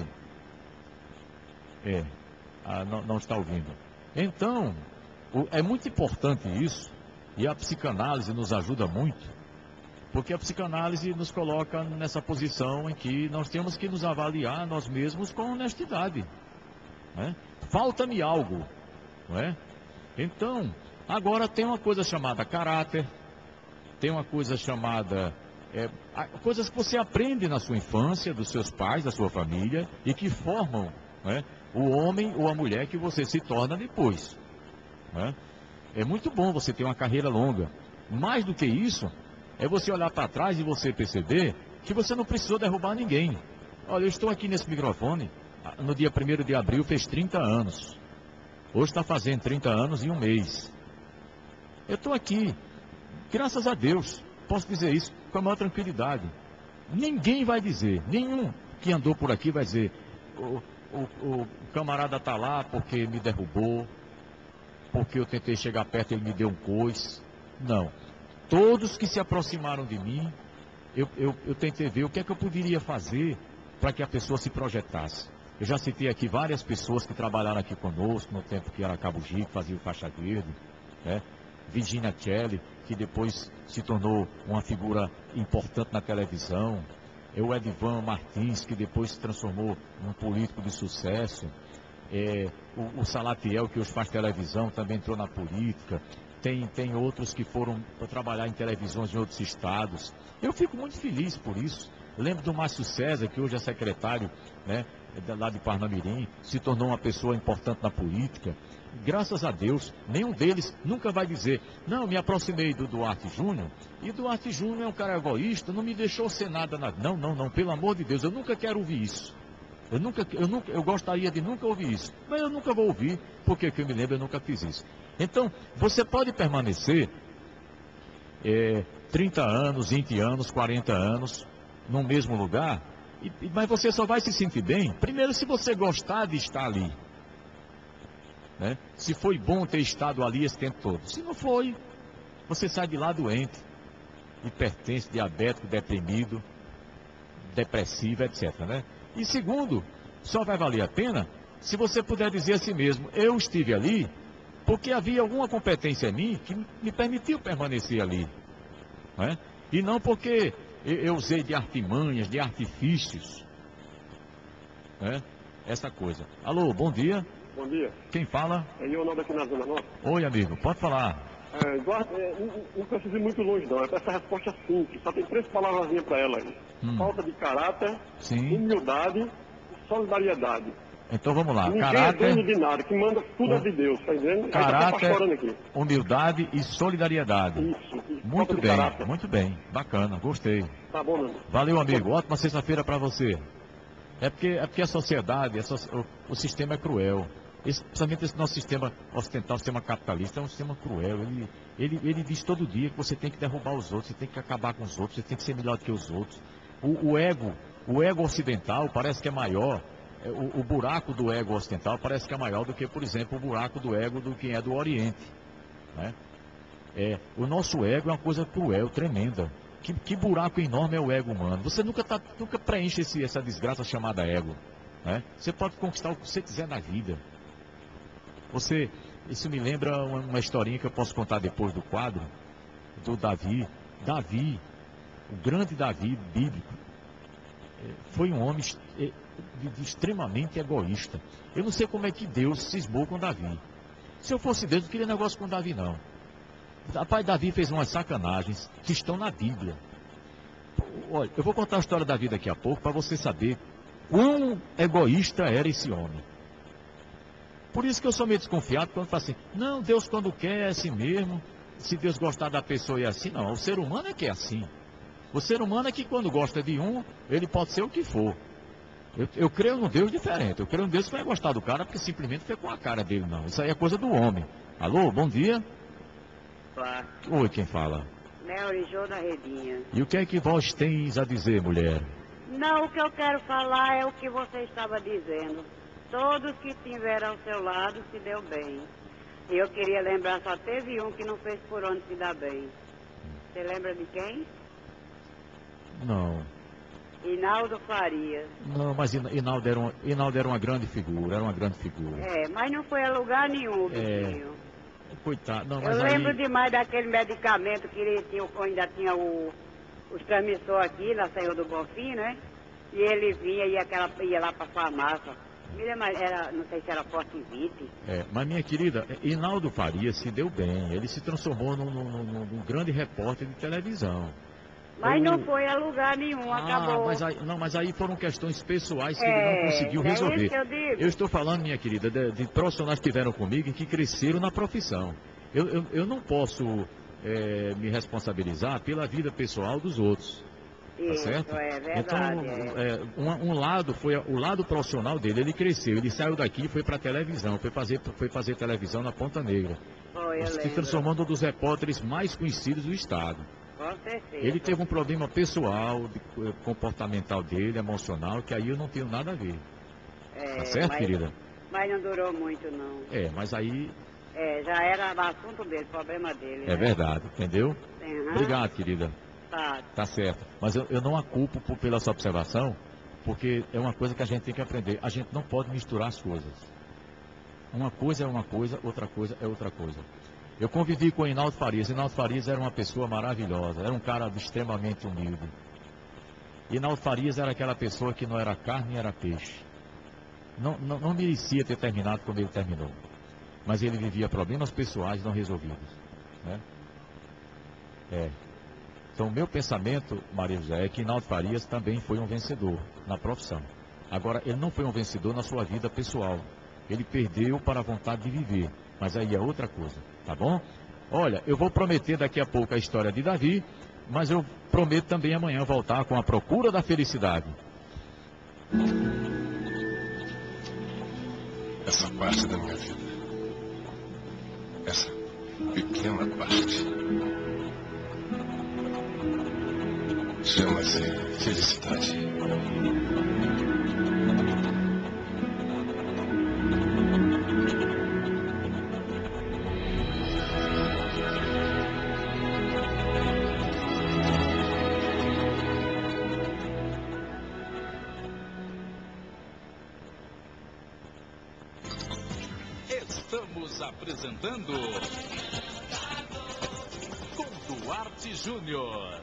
É, ah, não, não está ouvindo. Então, o, é muito importante isso, e a psicanálise nos ajuda muito, porque a psicanálise nos coloca nessa posição em que nós temos que nos avaliar nós mesmos com honestidade. Né? Falta-me algo, não é? Então, agora tem uma coisa chamada caráter, tem uma coisa chamada... É, coisas que você aprende na sua infância, dos seus pais, da sua família, e que formam, né, o homem ou a mulher que você se torna depois. Né? É muito bom você ter uma carreira longa. Mais do que isso, é você olhar para trás e você perceber que você não precisou derrubar ninguém. Olha, eu estou aqui nesse microfone, no dia primeiro de abril fez trinta anos. Hoje está fazendo trinta anos e um mês. Eu estou aqui, graças a Deus, posso dizer isso com a maior tranquilidade. Ninguém vai dizer, nenhum que andou por aqui vai dizer, o, o, o camarada está lá porque me derrubou, porque eu tentei chegar perto e ele me deu um coice. Não. Todos que se aproximaram de mim, eu, eu, eu tentei ver o que é que eu poderia fazer para que a pessoa se projetasse. Eu já citei aqui várias pessoas que trabalharam aqui conosco no tempo que era Cabo Gico, fazia o Faixa Verde, né? Virginia Celli, que depois se tornou uma figura importante na televisão. É o Edivan Martins, que depois se transformou num político de sucesso. É, o, o Salatiel, que hoje faz televisão, também entrou na política. Tem, tem outros que foram para trabalhar em televisões em outros estados. Eu fico muito feliz por isso. Lembro do Márcio César, que hoje é secretário, né, lá de Parnamirim, se tornou uma pessoa importante na política. Graças a Deus, nenhum deles nunca vai dizer, não, me aproximei do Duarte Júnior, e Duarte Júnior é um cara egoísta, não me deixou ser nada, na... não, não, não, pelo amor de Deus, eu nunca quero ouvir isso. Eu, nunca, eu, nunca, eu gostaria de nunca ouvir isso, mas eu nunca vou ouvir, porque que eu me lembro, eu nunca fiz isso. Então, você pode permanecer é, trinta anos, vinte anos, quarenta anos, no mesmo lugar, e, mas você só vai se sentir bem, primeiro, se você gostar de estar ali. Né? Se foi bom ter estado ali esse tempo todo. Se não foi, você sai de lá doente, hipertenso, diabético, deprimido, depressivo, etcétera. Né? E segundo, só vai valer a pena se você puder dizer a si mesmo, eu estive ali porque havia alguma competência em mim que me permitiu permanecer ali. Né? E não porque eu usei de artimanhas, de artifícios. Né? Essa coisa. Alô, bom dia. Bom dia. Quem fala? É Leonardo aqui na Zona Norte. Oi, amigo, pode falar. É, Eduardo, é, não, não precisa ir muito longe não, é essa resposta simples, só tem três palavras para ela aí. Hum. Falta de caráter, Sim. humildade e solidariedade. Então vamos lá, Ninguém caráter... é dono de nada, que manda tudo é de Deus, tá entendendo? Caráter, tá aqui. humildade e solidariedade. Isso. isso. Muito bem, caráter. muito bem, bacana, gostei. Tá bom, meu amigo. Valeu, amigo, ótima sexta-feira para você. É porque, é porque a sociedade, essa, o, o sistema é cruel. Esse, principalmente esse nosso sistema ocidental, sistema capitalista, é um sistema cruel. Ele, ele, ele diz todo dia que você tem que derrubar os outros, você tem que acabar com os outros, você tem que ser melhor do que os outros. O, o ego, o ego ocidental parece que é maior, é, o, o buraco do ego ocidental parece que é maior do que, por exemplo, o buraco do ego do quem é do Oriente. Né? É, o nosso ego é uma coisa cruel, tremenda. Que, que buraco enorme é o ego humano. Você nunca, tá, nunca preenche esse, essa desgraça chamada ego. Né? Você pode conquistar o que você quiser na vida. Você, isso me lembra uma, uma historinha que eu posso contar depois do quadro, do Davi. Davi, o grande Davi bíblico, foi um homem de, de extremamente egoísta. Eu não sei como é que Deus cismou com Davi. Se eu fosse Deus, não queria negócio com Davi, não. Rapaz, Davi fez umas sacanagens que estão na Bíblia. Olha, eu vou contar a história da vida daqui a pouco para você saber quão egoísta era esse homem. Por isso que eu sou meio desconfiado quando falo assim, não, Deus quando quer é assim mesmo, se Deus gostar da pessoa é assim. Não, o ser humano é que é assim. O ser humano é que quando gosta de um, ele pode ser o que for. Eu, eu creio num Deus diferente, eu creio num Deus que vai gostar do cara porque simplesmente foi com a cara dele, não. Isso aí é coisa do homem. Alô, bom dia. Olá. Oi, quem fala? Mel da Redinha. E o que é que vós tens a dizer, mulher? Não, o que eu quero falar é o que você estava dizendo. Todos que estiveram ao seu lado se deu bem. E eu queria lembrar, só teve um que não fez por onde se dá bem. Você lembra de quem? Não. Inaldo Farias. Não, mas Inaldo era, uma, Inaldo era uma grande figura, era uma grande figura. É, mas não foi a lugar nenhum, bichinho. É, coitado. Não, Eu mas lembro aí... demais daquele medicamento que ele tinha, ainda tinha o, os transmissores aqui, na Senhor do Bonfim, né? E ele vinha e aquela, ia lá pra farmácia. Me lembra, era, não sei se era Forte Vite. É, mas minha querida, Inaldo Farias se deu bem. Ele se transformou num, num, num, num grande repórter de televisão. Mas Eu... não foi a lugar nenhum, ah, acabou. Mas aí, não, mas aí foram questões pessoais que é, ele não conseguiu é resolver. Isso que eu, digo. Eu estou falando, minha querida, de, de profissionais que estiveram comigo e que cresceram na profissão. Eu, eu, eu não posso é, me responsabilizar pela vida pessoal dos outros. Tá Isso, certo? é verdade. Então, é. É, um, um lado foi o lado profissional dele, ele cresceu, ele saiu daqui e foi para televisão, foi fazer, foi fazer televisão na Ponta Negra. Foi, eu se lembro. transformando um dos repórteres mais conhecidos do estado. Com certeza. Ele teve um problema pessoal, de, comportamental dele, emocional, que aí eu não tenho nada a ver. É, tá certo, mas, querida? Mas não durou muito, não. É, mas aí... É, já era assunto dele, problema dele. É né? verdade, entendeu? Uhum. Obrigado, querida. Tá. Tá certo. Mas eu, eu não a culpo por, pela sua observação, porque é uma coisa que a gente tem que aprender. A gente não pode misturar as coisas. Uma coisa é uma coisa, outra coisa é outra coisa. Eu convivi com o Inaldo Farias. Inaldo Farias era uma pessoa maravilhosa, era um cara extremamente humilde. Inaldo Farias era aquela pessoa que não era carne nem era peixe. Não, não, não merecia ter terminado como ele terminou. Mas ele vivia problemas pessoais não resolvidos. Né? É. Então, o meu pensamento, Maria José, é que Inaldo Farias também foi um vencedor na profissão. Agora, ele não foi um vencedor na sua vida pessoal. Ele perdeu para a vontade de viver. Mas aí é outra coisa, tá bom? Olha, eu vou prometer daqui a pouco a história de Davi, mas eu prometo também amanhã voltar com a procura da felicidade. Essa parte da minha vida, essa pequena parte, chama-se felicidade. Estamos apresentando com Duarte Júnior.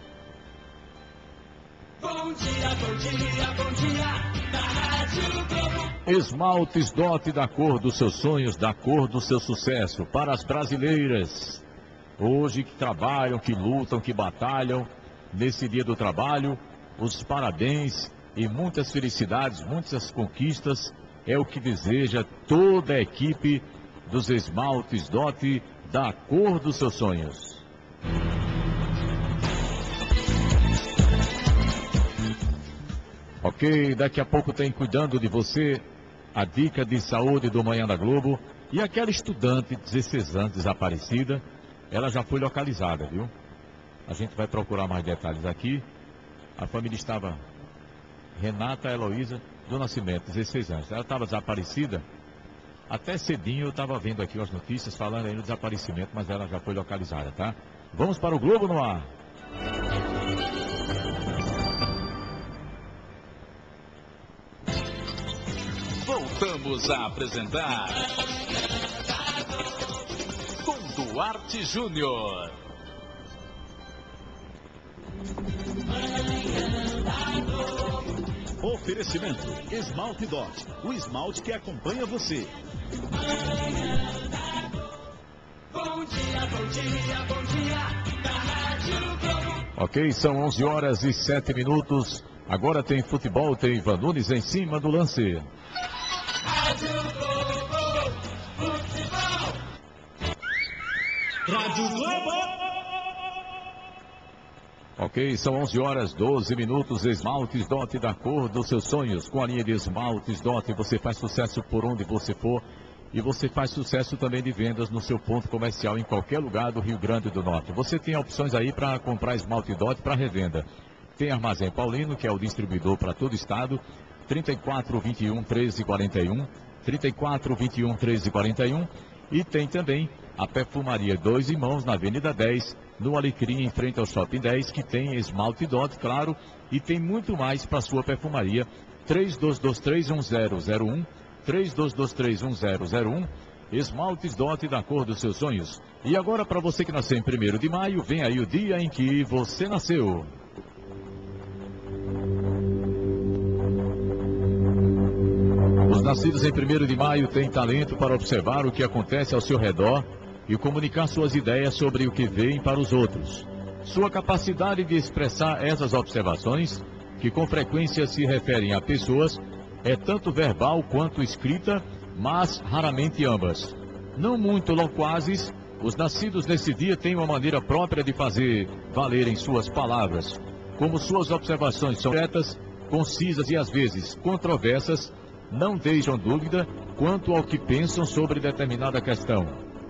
Bom dia, bom dia, bom dia, da Rádio Globo. Esmaltes Dot, da cor dos seus sonhos, da cor do seu sucesso. Para as brasileiras, hoje que trabalham, que lutam, que batalham, nesse dia do trabalho, os parabéns e muitas felicidades, muitas conquistas, é o que deseja toda a equipe dos Esmaltes Dot, da cor dos seus sonhos. Ok, daqui a pouco tem Cuidando de Você, a dica de saúde do Manhã da Globo. E aquela estudante de dezesseis anos desaparecida, ela já foi localizada, viu? A gente vai procurar mais detalhes aqui. A família estava Renata Heloísa do Nascimento, dezesseis anos. Ela estava desaparecida. Até cedinho eu estava vendo aqui as notícias falando aí no desaparecimento, mas ela já foi localizada, tá? Vamos para o Globo no ar. Voltamos a apresentar com Duarte Júnior. Oferecimento Esmalte Dot, o esmalte que acompanha você. Bom dia, bom dia, bom dia, da Rádio Globo. Ok, são onze horas e sete minutos. Agora tem futebol, tem Ivan Nunes em cima do lance. Rádio Globo, futebol. Rádio Globo. Ok, são onze horas, doze minutos. Esmaltes Dot, da cor dos seus sonhos. Com a linha de Esmaltes Dot, você faz sucesso por onde você for. E você faz sucesso também de vendas no seu ponto comercial em qualquer lugar do Rio Grande do Norte. Você tem opções aí para comprar Esmalte Dot para revenda. Tem Armazém Paulino, que é o distribuidor para todo o estado. trinta e quatro, vinte e um, treze, quarenta e um. trinta e quatro, vinte e um, treze, quarenta e um. E tem também a Perfumaria Dois Irmãos, na Avenida dez, no Alecrim, em frente ao Shopping dez, que tem esmalte Dot, claro, e tem muito mais para sua perfumaria. três dois dois três um zero zero um, três dois dois três um zero zero um, esmaltes Dot da cor dos seus sonhos. E agora, para você que nasceu em primeiro de maio, vem aí o dia em que você nasceu. Os nascidos em primeiro de maio têm talento para observar o que acontece ao seu redor e comunicar suas ideias sobre o que veem para os outros. Sua capacidade de expressar essas observações, que com frequência se referem a pessoas, é tanto verbal quanto escrita, mas raramente ambas. Não muito loquazes, os nascidos nesse dia têm uma maneira própria de fazer valerem suas palavras. Como suas observações são diretas, concisas e às vezes controversas, não deixam dúvida quanto ao que pensam sobre determinada questão.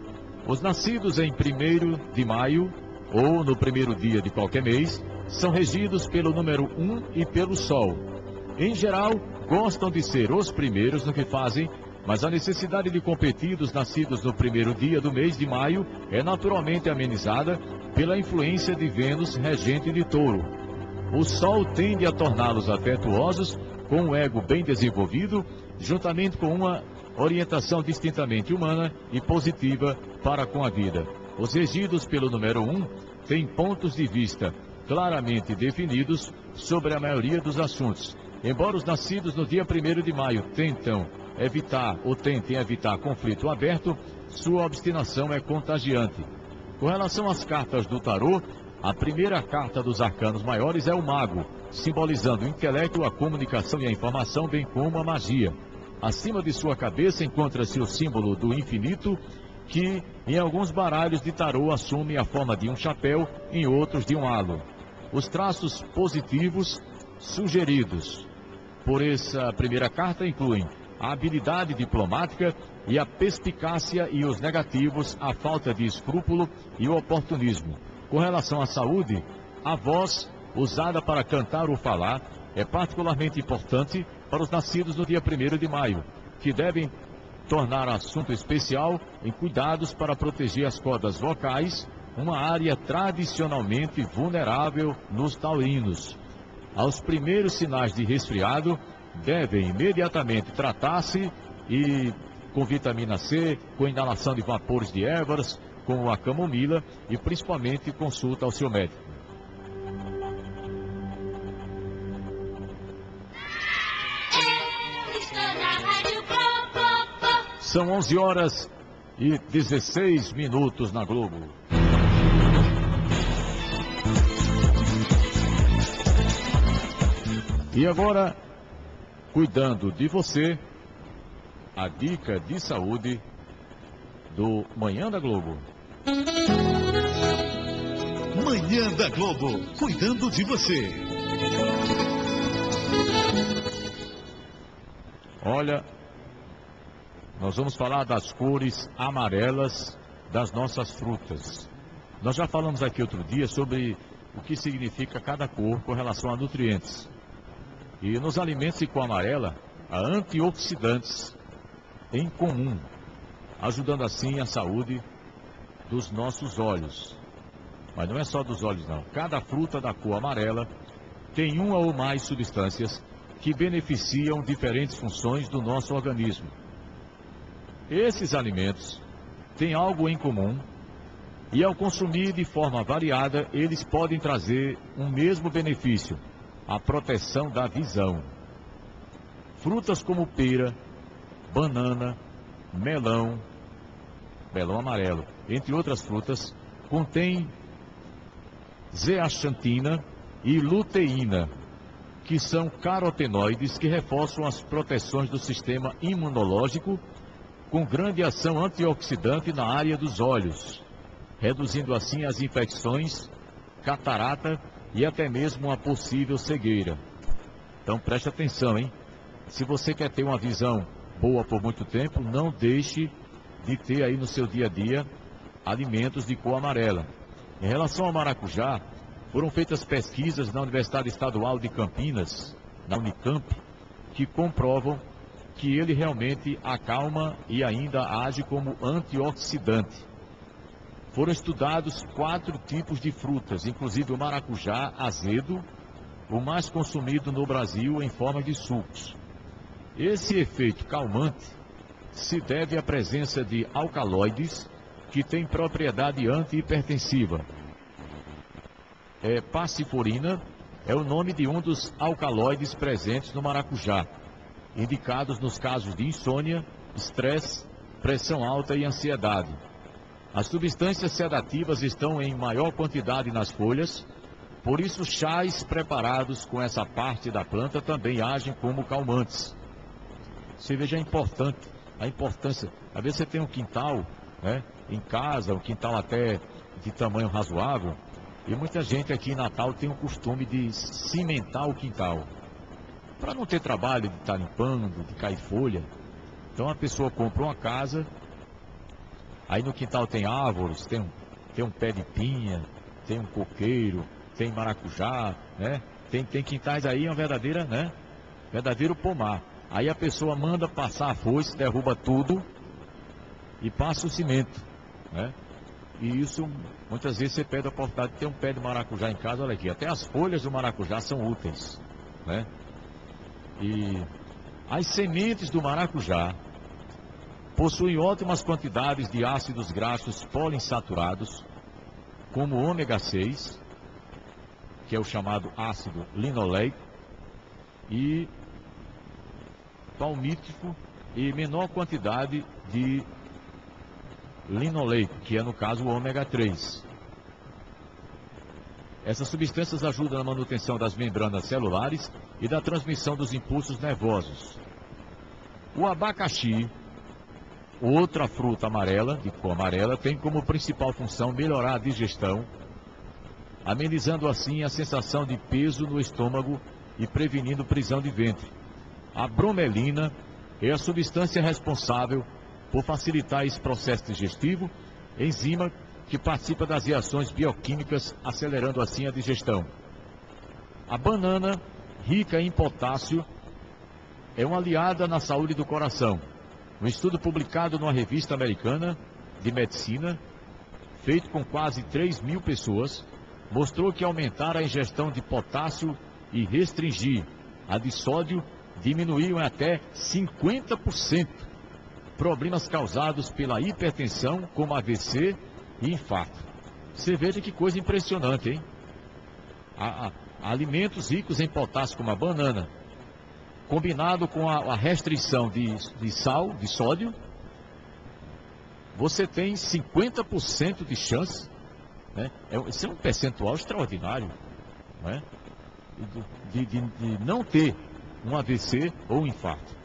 Os nascidos em primeiro de maio, ou no primeiro dia de qualquer mês, são regidos pelo número um e pelo Sol. Em geral, gostam de ser os primeiros no que fazem, mas a necessidade de competir dos nascidos no primeiro dia do mês de maio é naturalmente amenizada pela influência de Vênus, regente de Touro. O Sol tende a torná-los afetuosos, com o ego bem desenvolvido, juntamente com uma orientação distintamente humana e positiva para com a vida. Os regidos pelo número um têm pontos de vista claramente definidos sobre a maioria dos assuntos. Embora os nascidos no dia primeiro de maio tentam evitar ou tentem evitar conflito aberto, sua obstinação é contagiante. Com relação às cartas do tarô, a primeira carta dos arcanos maiores é o mago, simbolizando o intelecto, a comunicação e a informação, bem como a magia. Acima de sua cabeça encontra-se o símbolo do infinito, que em alguns baralhos de tarô assume a forma de um chapéu, em outros de um halo. Os traços positivos sugeridos por essa primeira carta incluem a habilidade diplomática e a perspicácia, e os negativos, a falta de escrúpulo e o oportunismo. Com relação à saúde, a voz usada para cantar ou falar é particularmente importante para os nascidos no dia primeiro de maio, que devem tornar assunto especial em cuidados para proteger as cordas vocais, uma área tradicionalmente vulnerável nos taurinos. Aos primeiros sinais de resfriado, devem imediatamente tratar-se e com vitamina C, com inalação de vapores de ervas, com a camomila e principalmente consulta ao seu médico. São onze horas e dezesseis minutos na Globo. E agora, cuidando de você, a dica de saúde do Manhã da Globo. Manhã da Globo, cuidando de você. Olha, nós vamos falar das cores amarelas das nossas frutas. Nós já falamos aqui outro dia sobre o que significa cada cor com relação a nutrientes. E nos alimentos de cor amarela, há antioxidantes em comum, ajudando assim a saúde dos nossos olhos. Mas não é só dos olhos não. Cada fruta da cor amarela tem uma ou mais substâncias que beneficiam diferentes funções do nosso organismo. Esses alimentos têm algo em comum e, ao consumir de forma variada, eles podem trazer um mesmo benefício: a proteção da visão. Frutas como pera, banana, melão, melão amarelo, entre outras frutas, contêm zeaxantina e luteína, que são carotenoides que reforçam as proteções do sistema imunológico, com grande ação antioxidante na área dos olhos, reduzindo assim as infecções, catarata e até mesmo a possível cegueira. Então preste atenção, hein? Se você quer ter uma visão boa por muito tempo, não deixe de ter aí no seu dia a dia alimentos de cor amarela. Em relação ao maracujá, foram feitas pesquisas na Universidade Estadual de Campinas, na Unicamp, que comprovam que ele realmente acalma e ainda age como antioxidante. foram estudados quatro tipos de frutas, inclusive o maracujá azedo, o mais consumido no Brasil em forma de sucos. Esse efeito calmante se deve à presença de alcaloides que têm propriedade antihipertensiva. É, passiforina é o nome de um dos alcaloides presentes no maracujá, indicados nos casos de insônia, estresse, pressão alta e ansiedade. As substâncias sedativas estão em maior quantidade nas folhas, por isso chás preparados com essa parte da planta também agem como calmantes. Você veja a importante, a importância. Às vezes você tem um quintal, né, em casa, um quintal até de tamanho razoável, e muita gente aqui em Natal tem o costume de cimentar o quintal, para não ter trabalho de estar limpando, de cair folha. Então a pessoa compra uma casa, aí no quintal tem árvores, tem um, tem um pé de pinha, tem um coqueiro, tem maracujá, né? Tem, tem quintais aí, uma verdadeira, né? Verdadeiro pomar. Aí a pessoa manda passar a foice, derruba tudo e passa o cimento, né? E isso, muitas vezes você perde a oportunidade de ter um pé de maracujá em casa. Olha aqui, até as folhas do maracujá são úteis, né? E as sementes do maracujá possuem ótimas quantidades de ácidos graxos poliinsaturados, como o ômega seis, que é o chamado ácido linoleico, e palmítico, e menor quantidade de linoleico, que é no caso o ômega três. Essas substâncias ajudam na manutenção das membranas celulares e da transmissão dos impulsos nervosos. O abacaxi, outra fruta amarela, de cor amarela, tem como principal função melhorar a digestão, amenizando assim a sensação de peso no estômago e prevenindo prisão de ventre. A bromelina é a substância responsável por facilitar esse processo digestivo, enzima que participa das reações bioquímicas, acelerando assim a digestão. A banana, rica em potássio, é uma aliada na saúde do coração. Um estudo publicado numa revista americana de medicina, feito com quase três mil pessoas, mostrou que aumentar a ingestão de potássio e restringir a de sódio diminuíam até cinquenta por cento problemas causados pela hipertensão, como A V C e infarto. Você veja que coisa impressionante, hein? A, a, alimentos ricos em potássio, como a banana, combinado com a, a restrição de, de sal, de sódio, você tem cinquenta por cento de chance, né? É, esse é um percentual extraordinário, né? de, de, de não ter um A V C ou um infarto.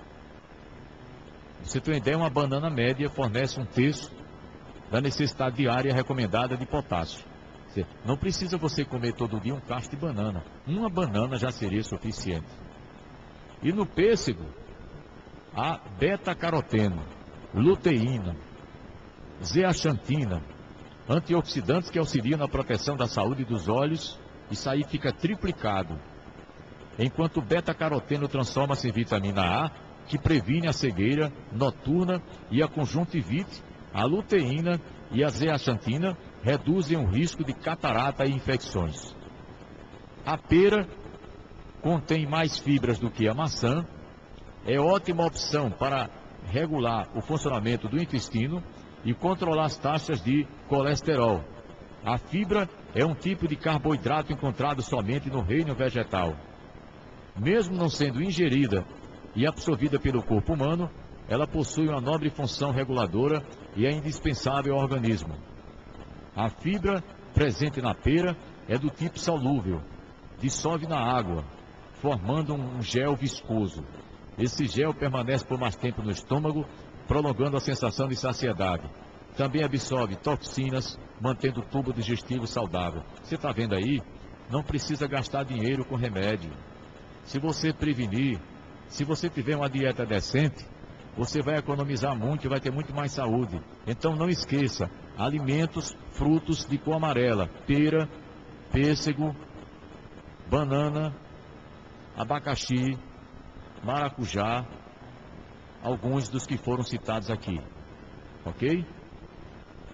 Você tem uma ideia, uma banana média fornece um terço da necessidade diária recomendada de potássio. Não precisa você comer todo dia um cacho de banana. Uma banana já seria suficiente. E no pêssego, há beta-caroteno, luteína, zeaxantina, antioxidantes que auxiliam na proteção da saúde dos olhos. Isso aí fica triplicado. Enquanto o beta-caroteno transforma-se em vitamina A, que previne a cegueira noturna e a conjuntivite, a luteína e a zeaxantina reduzem o risco de catarata e infecções. A pera contém mais fibras do que a maçã, é ótima opção para regular o funcionamento do intestino e controlar as taxas de colesterol. A fibra é um tipo de carboidrato encontrado somente no reino vegetal. Mesmo não sendo ingerida e absorvida pelo corpo humano, ela possui uma nobre função reguladora e é indispensável ao organismo. A fibra presente na pera é do tipo solúvel, dissolve na água, formando um gel viscoso. Esse gel permanece por mais tempo no estômago, prolongando a sensação de saciedade. Também absorve toxinas, mantendo o tubo digestivo saudável. Você está vendo aí? Não precisa gastar dinheiro com remédio. Se você prevenir, se você tiver uma dieta decente, você vai economizar muito e vai ter muito mais saúde. Então não esqueça, alimentos, frutos de cor amarela, pera, pêssego, banana, abacaxi, maracujá, alguns dos que foram citados aqui. Ok?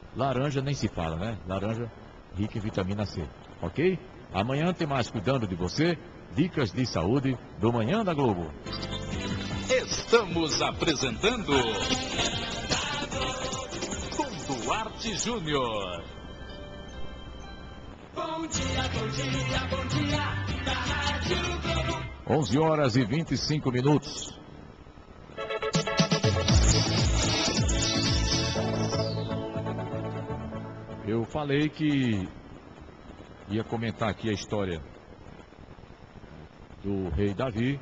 Laranja nem se fala, né? Laranja rica em vitamina C, ok? Amanhã tem mais Cuidando de Você, dicas de saúde do Manhã da Globo. Estamos apresentando Tom Duarte Júnior. Bom dia, bom dia, bom dia, da Rádio Globo. onze horas e vinte e cinco minutos. Eu falei que ia comentar aqui a história do rei Davi.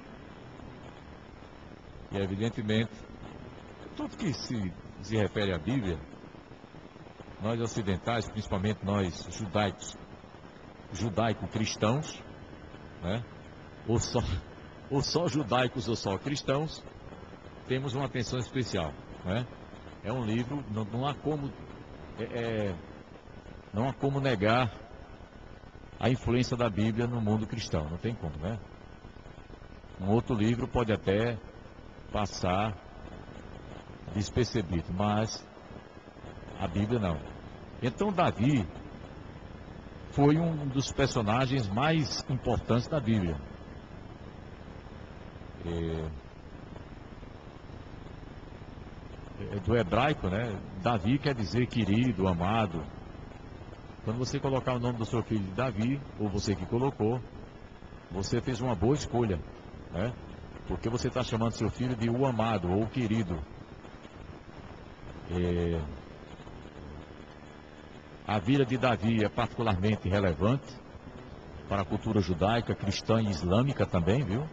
E evidentemente, tudo que se, se refere à Bíblia, nós ocidentais, principalmente nós judaicos, judaico-cristãos, né? ou, só, ou só judaicos ou só cristãos, temos uma atenção especial. Né? É um livro, não, não há como... É, é, Não há como negar a influência da Bíblia no mundo cristão, não tem como, né? Um outro livro pode até passar despercebido, mas a Bíblia não. Então Davi foi um dos personagens mais importantes da Bíblia. É, é do hebraico, né? Davi quer dizer querido, amado. Quando você colocar o nome do seu filho de Davi, ou você que colocou, você fez uma boa escolha, né? Porque você está chamando seu filho de o amado ou o querido. É... A vida de Davi é particularmente relevante para a cultura judaica, cristã e islâmica também, viu?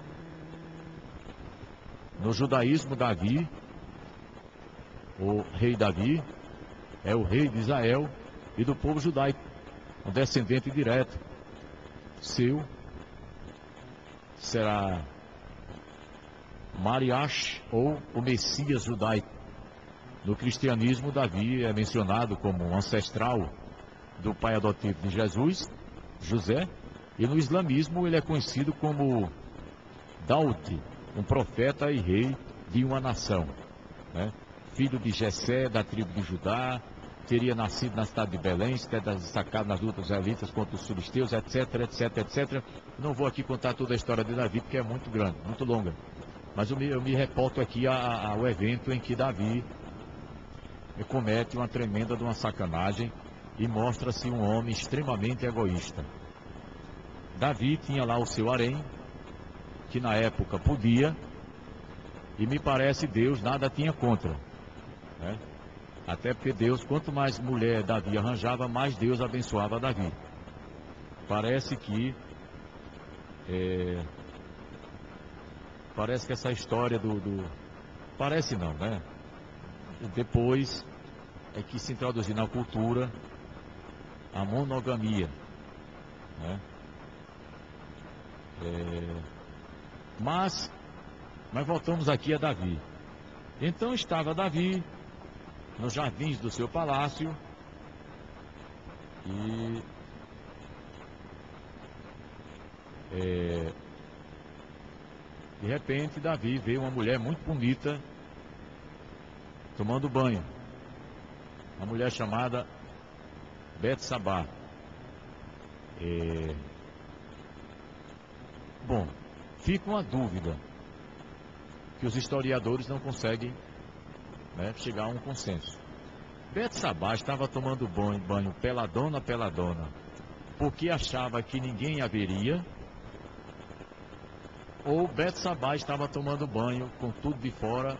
No judaísmo, Davi, o rei Davi, é o rei de Israel e do povo judaico, um descendente direto seu será Mariash, ou o Messias judaico. No cristianismo, Davi é mencionado como um ancestral do pai adotivo de Jesus, José, e no islamismo ele é conhecido como Daud, um profeta e rei de uma nação, né? Filho de Jessé, da tribo de Judá, teria nascido na cidade de Belém, ter destacado nas lutas israelitas contra os filisteus, etc, etc, etcétera. Não vou aqui contar toda a história de Davi, porque é muito grande, muito longa. Mas eu me, eu me reporto aqui a, a, ao evento em que Davi comete uma tremenda de uma sacanagem e mostra-se um homem extremamente egoísta. Davi tinha lá o seu harém, que na época podia, e me parece Deus nada tinha contra, né? Até porque Deus, quanto mais mulher Davi arranjava, mais Deus abençoava Davi. Parece que é, parece que essa história do, do parece não, né? Depois é que se introduziu na cultura a monogamia, né? É, mas mas voltamos aqui a Davi. Então estava Davi nos jardins do seu palácio e é, de repente Davi vê uma mulher muito bonita tomando banho, uma mulher chamada Betsabá. É, bom, fica uma dúvida que os historiadores não conseguem, né, chegar a um consenso. Betsabá estava tomando banho, banho peladona, peladona, porque achava que ninguém a veria, ou Betsabá estava tomando banho com tudo de fora,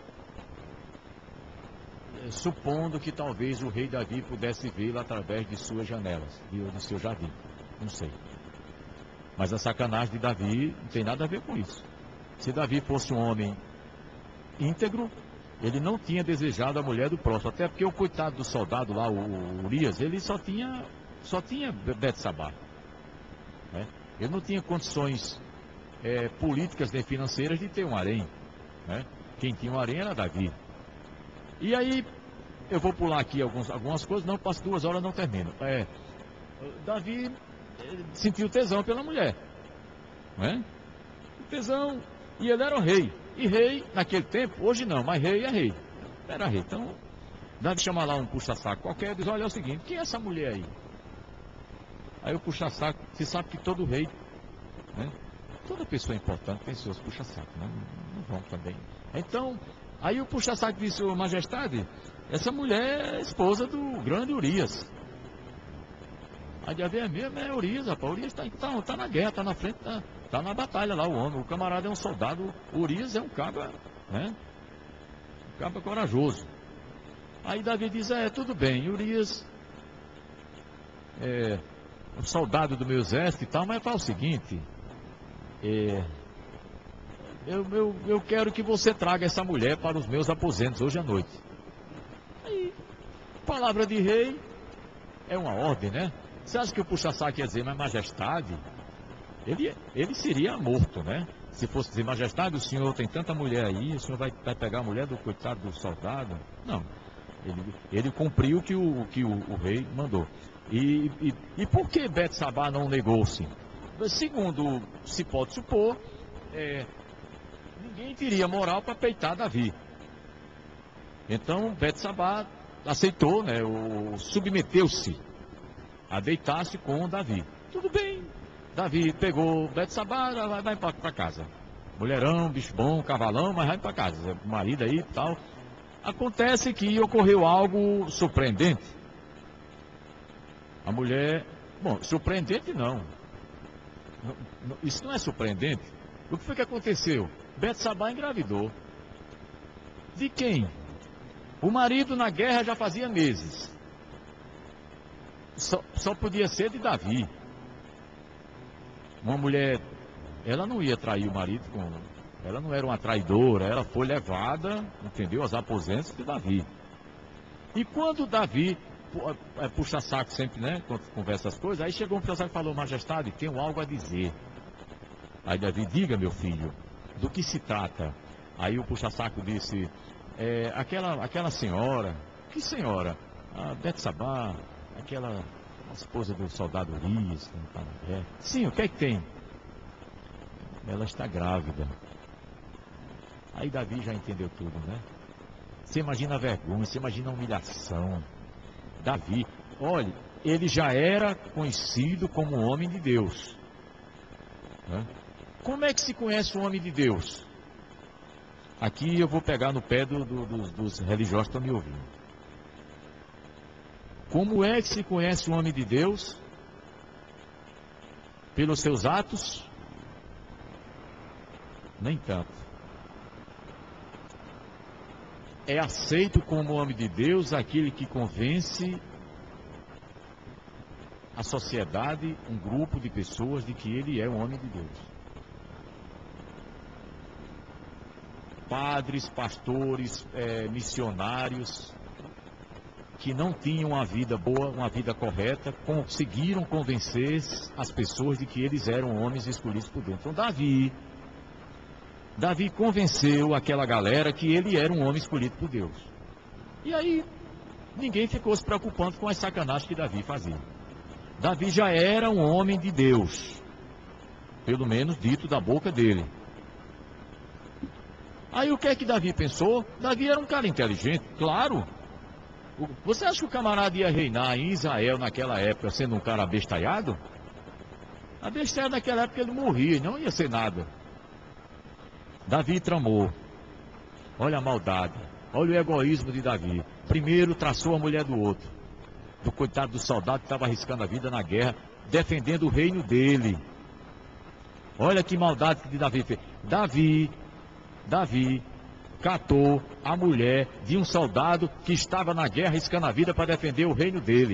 supondo que talvez o rei Davi pudesse vê-la através de suas janelas, de, de seu jardim, não sei. Mas a sacanagem de Davi não tem nada a ver com isso. Se Davi fosse um homem íntegro, ele não tinha desejado a mulher do próximo, até porque o coitado do soldado lá, o Urias, ele só tinha, só tinha Betsabá, né? Ele não tinha condições é, políticas nem financeiras de ter um harém, né? Quem tinha um harém era Davi. E aí, eu vou pular aqui alguns, algumas coisas, não passo duas horas, não termino. É, Davi sentiu tesão pela mulher, né? Tesão, e ele era o rei. E rei, naquele tempo, hoje não, mas rei é rei. Era rei. Então, Davi chama lá um puxa-saco qualquer e diz, olha, é o seguinte, quem é essa mulher aí? Aí o puxa-saco, você sabe que todo rei, né? Toda pessoa importante tem seus puxa-saco, né? Não vão também. Então, aí o puxa-saco disse, sua majestade, essa mulher é esposa do grande Urias. Aí Davi é mesmo, é Urias, rapaz. Urias está tá, tá na guerra, está na frente, está tá na batalha lá, o homem. O camarada é um soldado, Urias é um cabra, né? Um cabra corajoso. Aí Davi diz, é, tudo bem, Urias é um soldado do meu exército e tal, mas fala o seguinte, é, eu, eu, eu quero que você traga essa mulher para os meus aposentos hoje à noite. Aí, palavra de rei é uma ordem, né? Você acha que o puxa-saco ia dizer, mas majestade, ele, ele seria morto, né? Se fosse dizer, majestade, o senhor tem tanta mulher aí, o senhor vai, vai pegar a mulher do coitado do soldado? Não. Ele, ele cumpriu o que o, que o, o rei mandou. E, e, e por que Betsabá não negou-se? Segundo se pode supor, é, ninguém teria moral para peitar Davi. Então Betsabá aceitou, né, submeteu-se a deitar-se com Davi. Tudo bem. Davi pegou Betsabá, vai, vai para casa. Mulherão, bicho bom, cavalão, mas vai para casa. O marido aí e tal. Acontece que ocorreu algo surpreendente. A mulher... Bom, surpreendente não. Isso não é surpreendente. O que foi que aconteceu? Betsabá engravidou. De quem? O marido na guerra já fazia meses. Só, só podia ser de Davi. Uma mulher... Ela não ia trair o marido com... Ela não era uma traidora, ela foi levada, entendeu, aos aposentos de Davi. E quando Davi, puxa-saco sempre, né, quando conversa as coisas, aí chegou um puxa-saco e falou, majestade, tenho algo a dizer. Aí Davi, diga, meu filho, do que se trata? Aí o puxa-saco disse, é, aquela, aquela senhora, que senhora? A Betsabá, aquela esposa do soldado Urias, é. Sim, o que é que tem? Ela está grávida. Aí Davi já entendeu tudo, né? Você imagina a vergonha, você imagina a humilhação. Davi, olha, ele já era conhecido como um homem de Deus. Né? Como é que se conhece um homem de Deus? Aqui eu vou pegar no pé do, do, dos, dos religiosos que estão me ouvindo. Como é que se conhece um homem de Deus? Pelos seus atos? Nem tanto. É aceito como homem de Deus aquele que convence a sociedade, um grupo de pessoas, de que ele é um homem de Deus. Padres, pastores, é, missionários, que não tinham uma vida boa, uma vida correta, conseguiram convencer as pessoas de que eles eram homens escolhidos por Deus. Então Davi... Davi convenceu aquela galera que ele era um homem escolhido por Deus. E aí, ninguém ficou se preocupando com as sacanagens que Davi fazia. Davi já era um homem de Deus. Pelo menos dito da boca dele. Aí o que é que Davi pensou? Davi era um cara inteligente, claro. Você acha que o camarada ia reinar em Israel naquela época sendo um cara abestalhado? Abestalhado naquela época ele morria, não ia ser nada. Davi tramou. Olha a maldade. Olha o egoísmo de Davi. Primeiro traçou a mulher do outro. Do coitado do soldado que estava arriscando a vida na guerra, defendendo o reino dele. Olha que maldade que Davi fez. Davi, Davi catou a mulher de um soldado que estava na guerra arriscando a vida para defender o reino dele.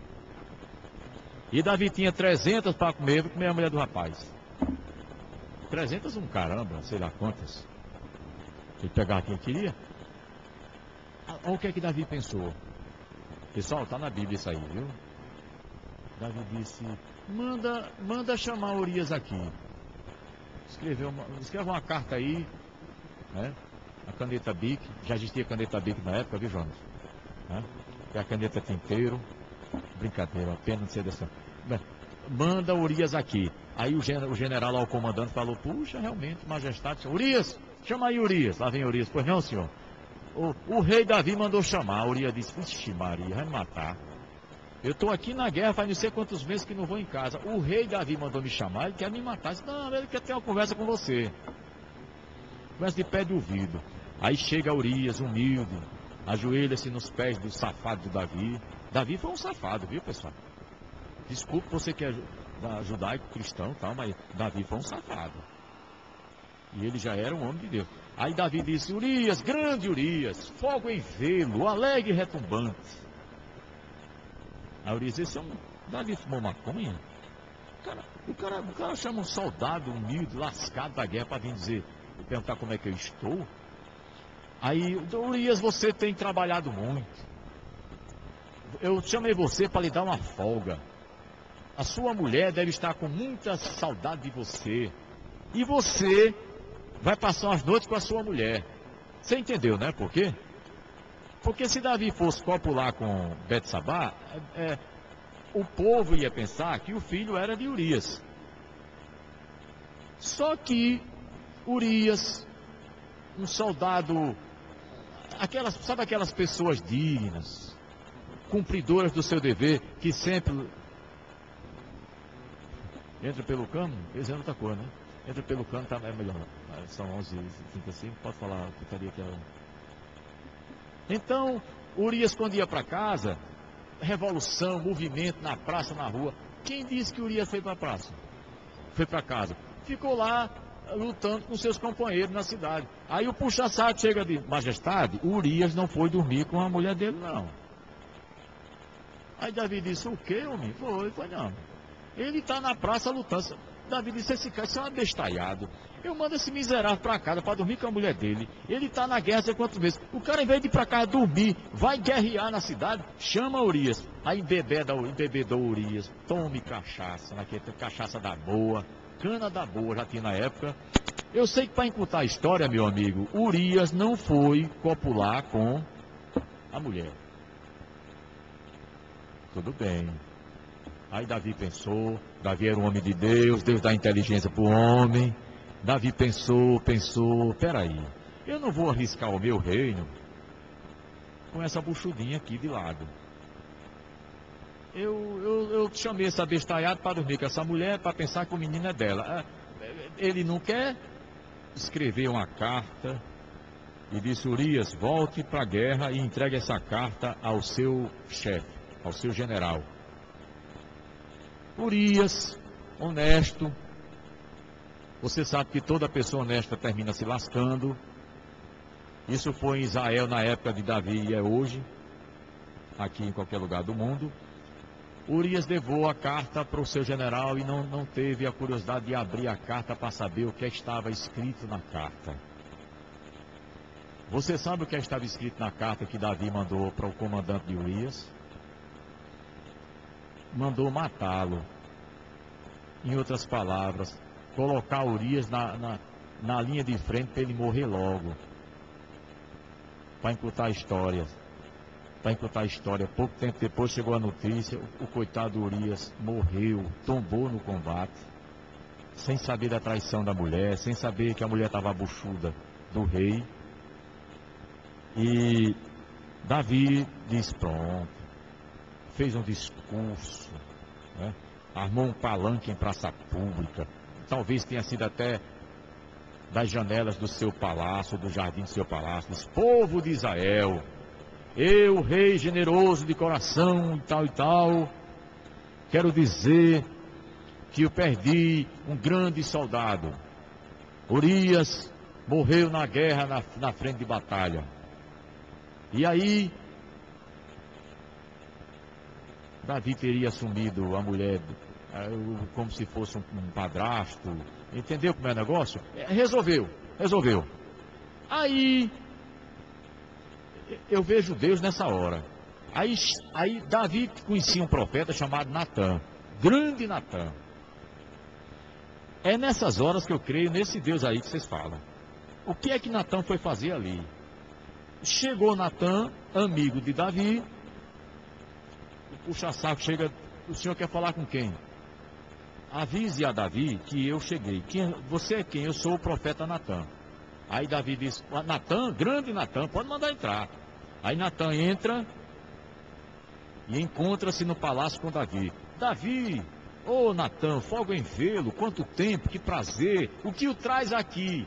E Davi tinha trezentas para comer, vou comer a mulher do rapaz. trezentas um caramba, sei lá quantas. Ele pegava quem queria. Olha o que é que Davi pensou. Pessoal, está na Bíblia isso aí, viu? Davi disse, manda, manda chamar Urias aqui. Escreveu uma, escreve uma carta aí, né? A caneta Bic, já existia caneta Bic na época, viu, Jonas? Né? E a caneta tinteiro. Brincadeira, apenas não ser dessa. Manda Urias aqui. Aí o, gen o general lá, o comandante, falou, puxa, realmente, majestade, senhor. Urias, chama aí Urias. Lá vem Urias. Pois não, senhor. o, o rei Davi mandou chamar. Urias disse, vixe Maria, vai me matar. Eu estou aqui na guerra faz não sei quantos meses que não vou em casa. O rei Davi mandou me chamar, ele quer me matar. Eu disse, não, ele quer ter uma conversa com você. Conversa de pé de ouvido. Aí chega Urias, humilde, ajoelha-se nos pés do safado do Davi. Davi foi um safado, viu, pessoal? Desculpe você que é judaico, cristão, tal, mas Davi foi um safado. E ele já era um homem de Deus. Aí Davi disse, Urias, grande Urias, fogo em vê-lo, alegre e retumbante. Aí Urias disse, Davi fumou maconha? O cara, o, cara, o cara chama um soldado humilde, lascado da guerra para vir dizer, perguntar como é que eu estou. Aí, Urias, você tem trabalhado muito. Eu chamei você para lhe dar uma folga. A sua mulher deve estar com muita saudade de você. E você vai passar umas noites com a sua mulher. Você entendeu, né? Por quê? Porque se Davi fosse copular com Betsabá, é, é, o povo ia pensar que o filho era de Urias. Só que Urias, um soldado, aquelas, sabe aquelas pessoas dignas, cumpridoras do seu dever, que sempre entra pelo cano, eles é outra coisa, né? Entra pelo cano, tá, é melhor. São onze e trinta e cinco, pode falar, ficaria aqui. Então, Urias, quando ia para casa, revolução, movimento na praça, na rua. Quem disse que Urias foi para a praça? Foi para casa. Ficou lá lutando com seus companheiros na cidade. Aí o puxa-saco chega de majestade, Urias não foi dormir com a mulher dele, não. Aí Davi disse, o quê, homem? Foi, foi não. Ele está na praça lutando. Davi disse, esse cara, isso é um abestalhado. Eu mando esse miserável para casa para dormir com a mulher dele. Ele está na guerra sei quantos meses. O cara, em vez de ir para casa dormir, vai guerrear na cidade, chama Urias. Aí embebeda, embebedou Urias. Tome cachaça, naquele cachaça da boa, cana da boa, já tinha na época. Eu sei que para encurtar a história, meu amigo, Urias não foi copular com a mulher. Tudo bem. Aí Davi pensou, Davi era um homem de Deus, Deus dá inteligência para o homem. Davi pensou, pensou, peraí, eu não vou arriscar o meu reino com essa buchudinha aqui de lado. Eu, eu, eu chamei esse abestalhado para dormir com essa mulher, para pensar que o menino é dela. Ele não quer escrever uma carta e disse, Urias, volte para a guerra e entregue essa carta ao seu chefe, ao seu general. Urias, honesto, você sabe que toda pessoa honesta termina se lascando. Isso foi em Israel na época de Davi e é hoje, aqui em qualquer lugar do mundo. Urias levou a carta para o seu general e não, não teve a curiosidade de abrir a carta para saber o que estava escrito na carta. Você sabe o que estava escrito na carta que Davi mandou para o comandante de Urias? Mandou matá-lo. Em outras palavras, colocar Urias na, na, na linha de frente para ele morrer logo. Para encurtar a história. Para encurtar a história. Pouco tempo depois chegou a notícia, o, o coitado Urias morreu, tombou no combate, sem saber da traição da mulher, sem saber que a mulher estava buchuda do rei. E Davi disse, pronto. Fez um discurso, né? Armou um palanque em praça pública, talvez tenha sido até das janelas do seu palácio, do jardim do seu palácio, disse, povo de Israel, eu, rei generoso de coração e tal e tal, quero dizer que eu perdi um grande soldado. Urias morreu na guerra, na, na frente de batalha. E aí Davi teria assumido a mulher como se fosse um, um padrasto. Entendeu como é o negócio? É, resolveu, resolveu. Aí, eu vejo Deus nessa hora. Aí, aí Davi conhecia um profeta chamado Natã. Grande Natã. É nessas horas que eu creio nesse Deus aí que vocês falam. O que é que Natã foi fazer ali? Chegou Natã, amigo de Davi. O puxa-saco chega, o senhor quer falar com quem? Avise a Davi que eu cheguei. Quem, você é quem? Eu sou o profeta Natã. Aí Davi disse, Natan, grande Natan, pode mandar entrar. Aí Natan entra e encontra-se no palácio com Davi. Davi, ô oh, Natan, folgo em vê-lo, quanto tempo, que prazer, o que o traz aqui?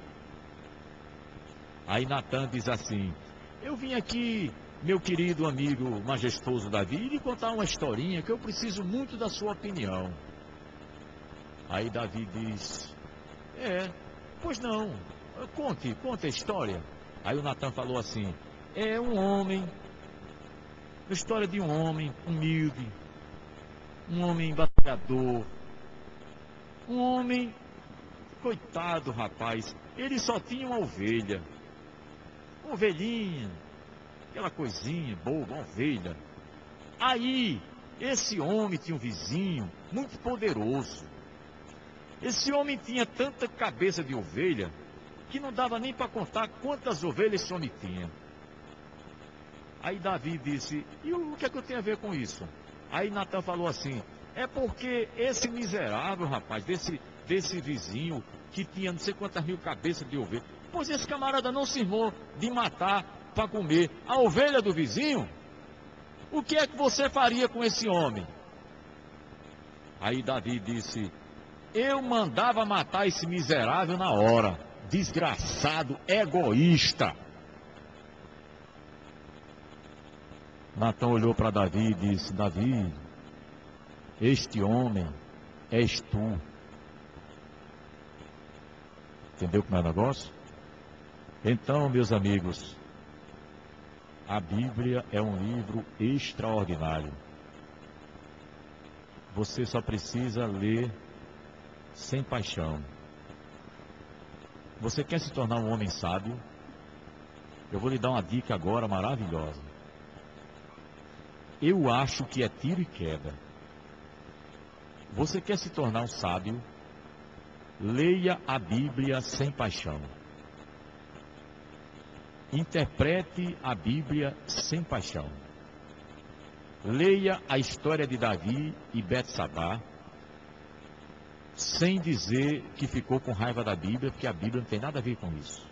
Aí Natan diz assim, eu vim aqui, meu querido amigo majestoso Davi, lhe contar uma historinha que eu preciso muito da sua opinião. Aí Davi diz, é, pois não, conte, conte a história. Aí o Natan falou assim, é um homem, a história de um homem humilde, um homem batalhador, um homem, coitado rapaz, ele só tinha uma ovelha, uma ovelhinha, aquela coisinha boa, uma ovelha. Aí, esse homem tinha um vizinho muito poderoso. Esse homem tinha tanta cabeça de ovelha que não dava nem para contar quantas ovelhas esse homem tinha. Aí Davi disse, e o que é que eu tenho a ver com isso? Aí Natan falou assim, é porque esse miserável rapaz, desse, desse vizinho que tinha não sei quantas mil cabeças de ovelha, pois esse camarada não se irmou de matar para comer a ovelha do vizinho, o que é que você faria com esse homem? Aí Davi disse, eu mandava matar esse miserável na hora, desgraçado, egoísta. Natan olhou para Davi e disse, Davi, este homem és tu. Entendeu como é o negócio? Então, meus amigos, a Bíblia é um livro extraordinário. Você só precisa ler sem paixão. Você quer se tornar um homem sábio? Eu vou lhe dar uma dica agora maravilhosa. Eu acho que é tiro e queda. Você quer se tornar um sábio? Leia a Bíblia sem paixão. Interprete a Bíblia sem paixão. Leia a história de Davi e Betsabá sem dizer que ficou com raiva da Bíblia, porque a Bíblia não tem nada a ver com isso.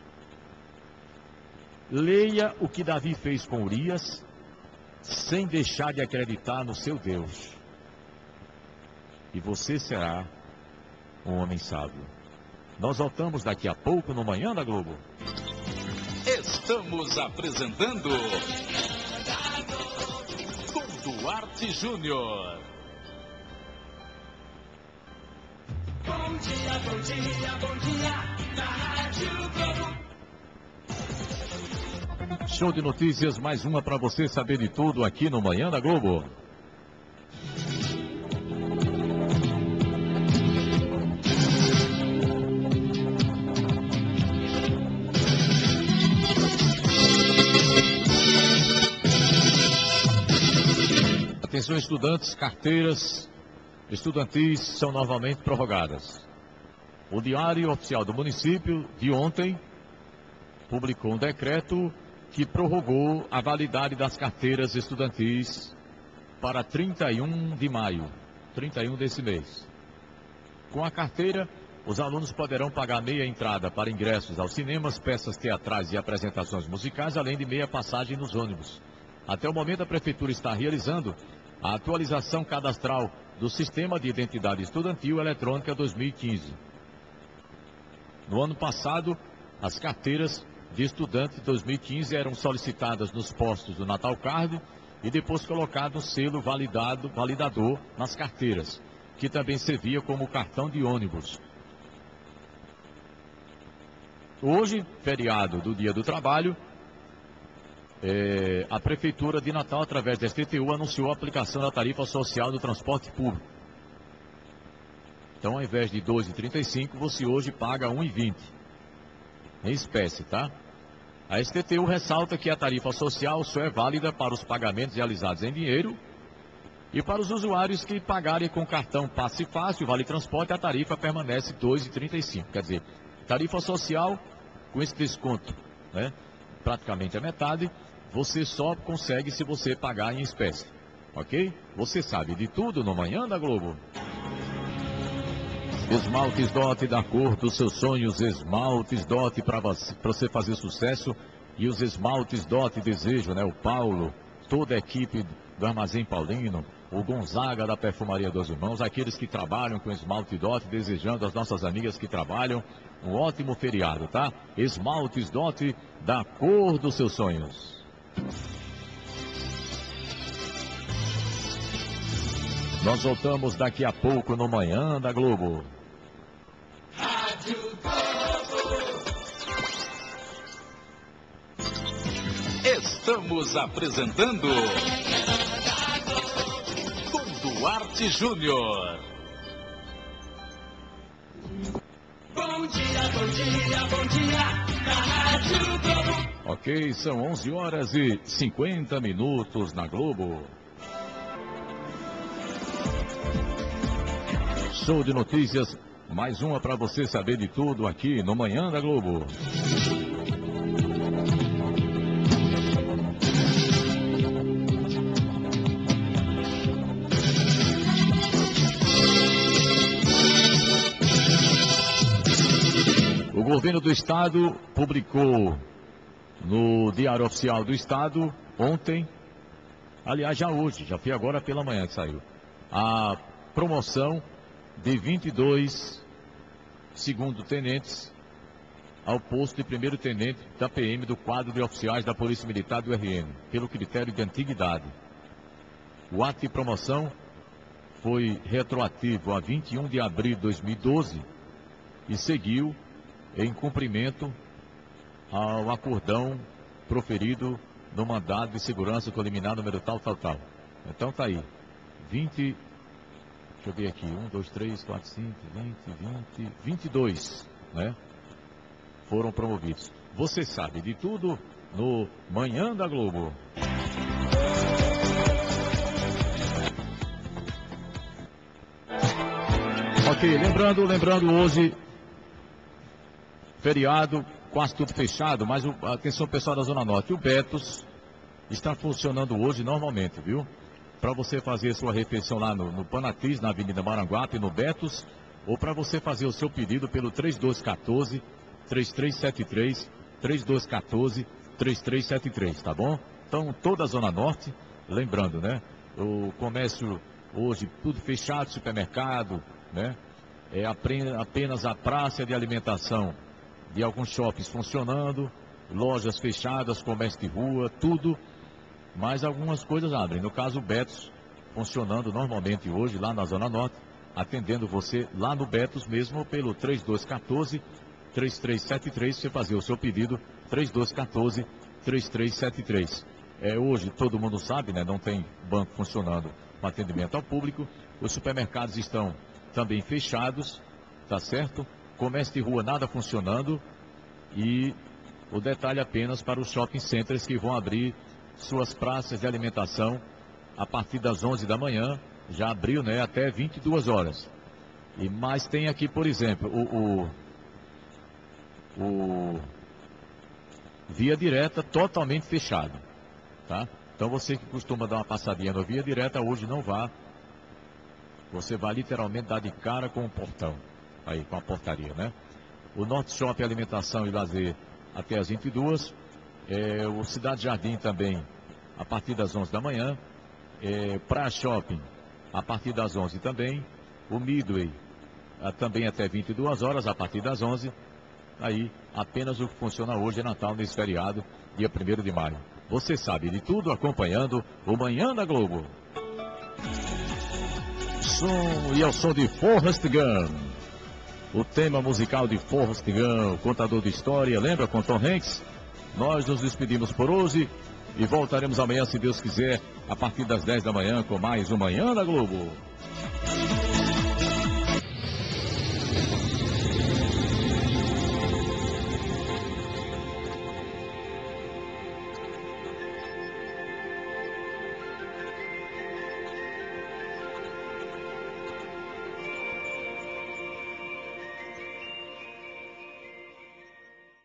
Leia o que Davi fez com Urias sem deixar de acreditar no seu Deus. E você será um homem sábio. Nós voltamos daqui a pouco no Manhã da Globo. Estamos apresentando Tom Duarte Júnior. Bom dia, bom dia, bom dia, na Rádio Globo. Show de notícias, mais uma para você saber de tudo aqui no Manhã da Globo. Atenção estudantes, carteiras estudantis são novamente prorrogadas. O Diário Oficial do Município, de ontem, publicou um decreto que prorrogou a validade das carteiras estudantis para trinta e um de maio, trinta e um desse mês. Com a carteira, os alunos poderão pagar meia entrada para ingressos aos cinemas, peças teatrais e apresentações musicais, além de meia passagem nos ônibus. Até o momento, a Prefeitura está realizando a atualização cadastral do Sistema de Identidade Estudantil Eletrônica dois mil e quinze. No ano passado, as carteiras de estudante dois mil e quinze eram solicitadas nos postos do Natal Card e depois colocado um selo validado, validador nas carteiras, que também servia como cartão de ônibus. Hoje, feriado do Dia do Trabalho, é, a Prefeitura de Natal, através da S T T U, anunciou a aplicação da tarifa social do transporte público. Então, ao invés de dois reais e trinta e cinco centavos, você hoje paga um real e vinte centavos, em espécie, tá? A S T T U ressalta que a tarifa social só é válida para os pagamentos realizados em dinheiro e para os usuários que pagarem com cartão Passe Fácil, Vale Transporte, a tarifa permanece dois reais e trinta e cinco centavos. Quer dizer, tarifa social, com esse desconto, né, praticamente a metade, você só consegue se você pagar em espécie, ok? Você sabe de tudo no Manhã da Globo. Esmaltes Dot, da cor dos seus sonhos. Esmaltes Dot para você fazer sucesso. E os esmaltes Dot desejo, né? O Paulo, toda a equipe do Armazém Paulino, o Gonzaga da Perfumaria dos Irmãos, aqueles que trabalham com esmalte Dot, desejando às nossas amigas que trabalham um ótimo feriado, tá? Esmaltes Dot, da cor dos seus sonhos. Nós voltamos daqui a pouco no Manhã da Globo. Rádio Globo. Estamos apresentando com Duarte Júnior. Bom dia, bom dia, bom dia, na Rádio Globo. Ok, são onze horas e cinquenta minutos na Globo. Show de notícias, mais uma para você saber de tudo aqui no Manhã da Globo. O governo do estado publicou no Diário Oficial do Estado ontem, aliás já hoje, já foi agora pela manhã que saiu, a promoção de vinte e dois segundo tenentes ao posto de primeiro tenente da P M do quadro de oficiais da Polícia Militar do R N, pelo critério de antiguidade. O ato de promoção foi retroativo a vinte e um de abril de dois mil e doze e seguiu em cumprimento ao acordão proferido no mandado de segurança preliminar número tal, tal, tal. Então tá aí, vinte, deixa eu ver aqui, um, dois, três, quatro, cinco, vinte, vinte, vinte e dois, né? Foram promovidos. Você sabe de tudo no Manhã da Globo. Ok, lembrando, lembrando hoje, feriado, quase tudo fechado, mas o, atenção pessoal da Zona Norte, o Betos está funcionando hoje normalmente, viu? Para você fazer sua refeição lá no, no Panatis, na Avenida Maranguape, no Betos, ou para você fazer o seu pedido pelo três dois um quatro, três três sete três, três dois um quatro, três três sete três, tá bom? Então, toda a Zona Norte, lembrando, né? O comércio hoje tudo fechado, supermercado, né? É apenas a praça de alimentação de alguns shoppings funcionando, lojas fechadas, comércio de rua, tudo, mas algumas coisas abrem. No caso, o Betos funcionando normalmente hoje lá na Zona Norte, atendendo você lá no Betos mesmo pelo três dois um quatro, três três sete três, você fazer o seu pedido, três dois um quatro, três três sete três. É, hoje todo mundo sabe, né? Não tem banco funcionando com atendimento ao público, os supermercados estão também fechados, tá certo? Comércio de rua nada funcionando e o detalhe apenas para os shopping centers que vão abrir suas praças de alimentação a partir das onze da manhã, já abriu, né, até vinte e duas horas. E mais tem aqui, por exemplo, o, o, o Via Direta totalmente fechado, tá? Então você que costuma dar uma passadinha no Via Direta, hoje não vá, você vai literalmente dar de cara com o portão. Aí, com a portaria, né? O Norte Shopping Alimentação e Lazer até as vinte e duas. É, o Cidade Jardim também a partir das onze da manhã. É, Praia Shopping a partir das onze também. O Midway a, também até vinte e duas horas, a partir das onze. Aí, apenas o que funciona hoje é Natal, nesse feriado, dia primeiro de maio. Você sabe de tudo acompanhando o Manhã da Globo. Som, e ao som de Forrest Gump. O tema musical de Forrest Gump, contador de história, lembra, com Tom Hanks? Nós nos despedimos por hoje e voltaremos amanhã, se Deus quiser, a partir das dez da manhã, com mais um Manhã da Globo.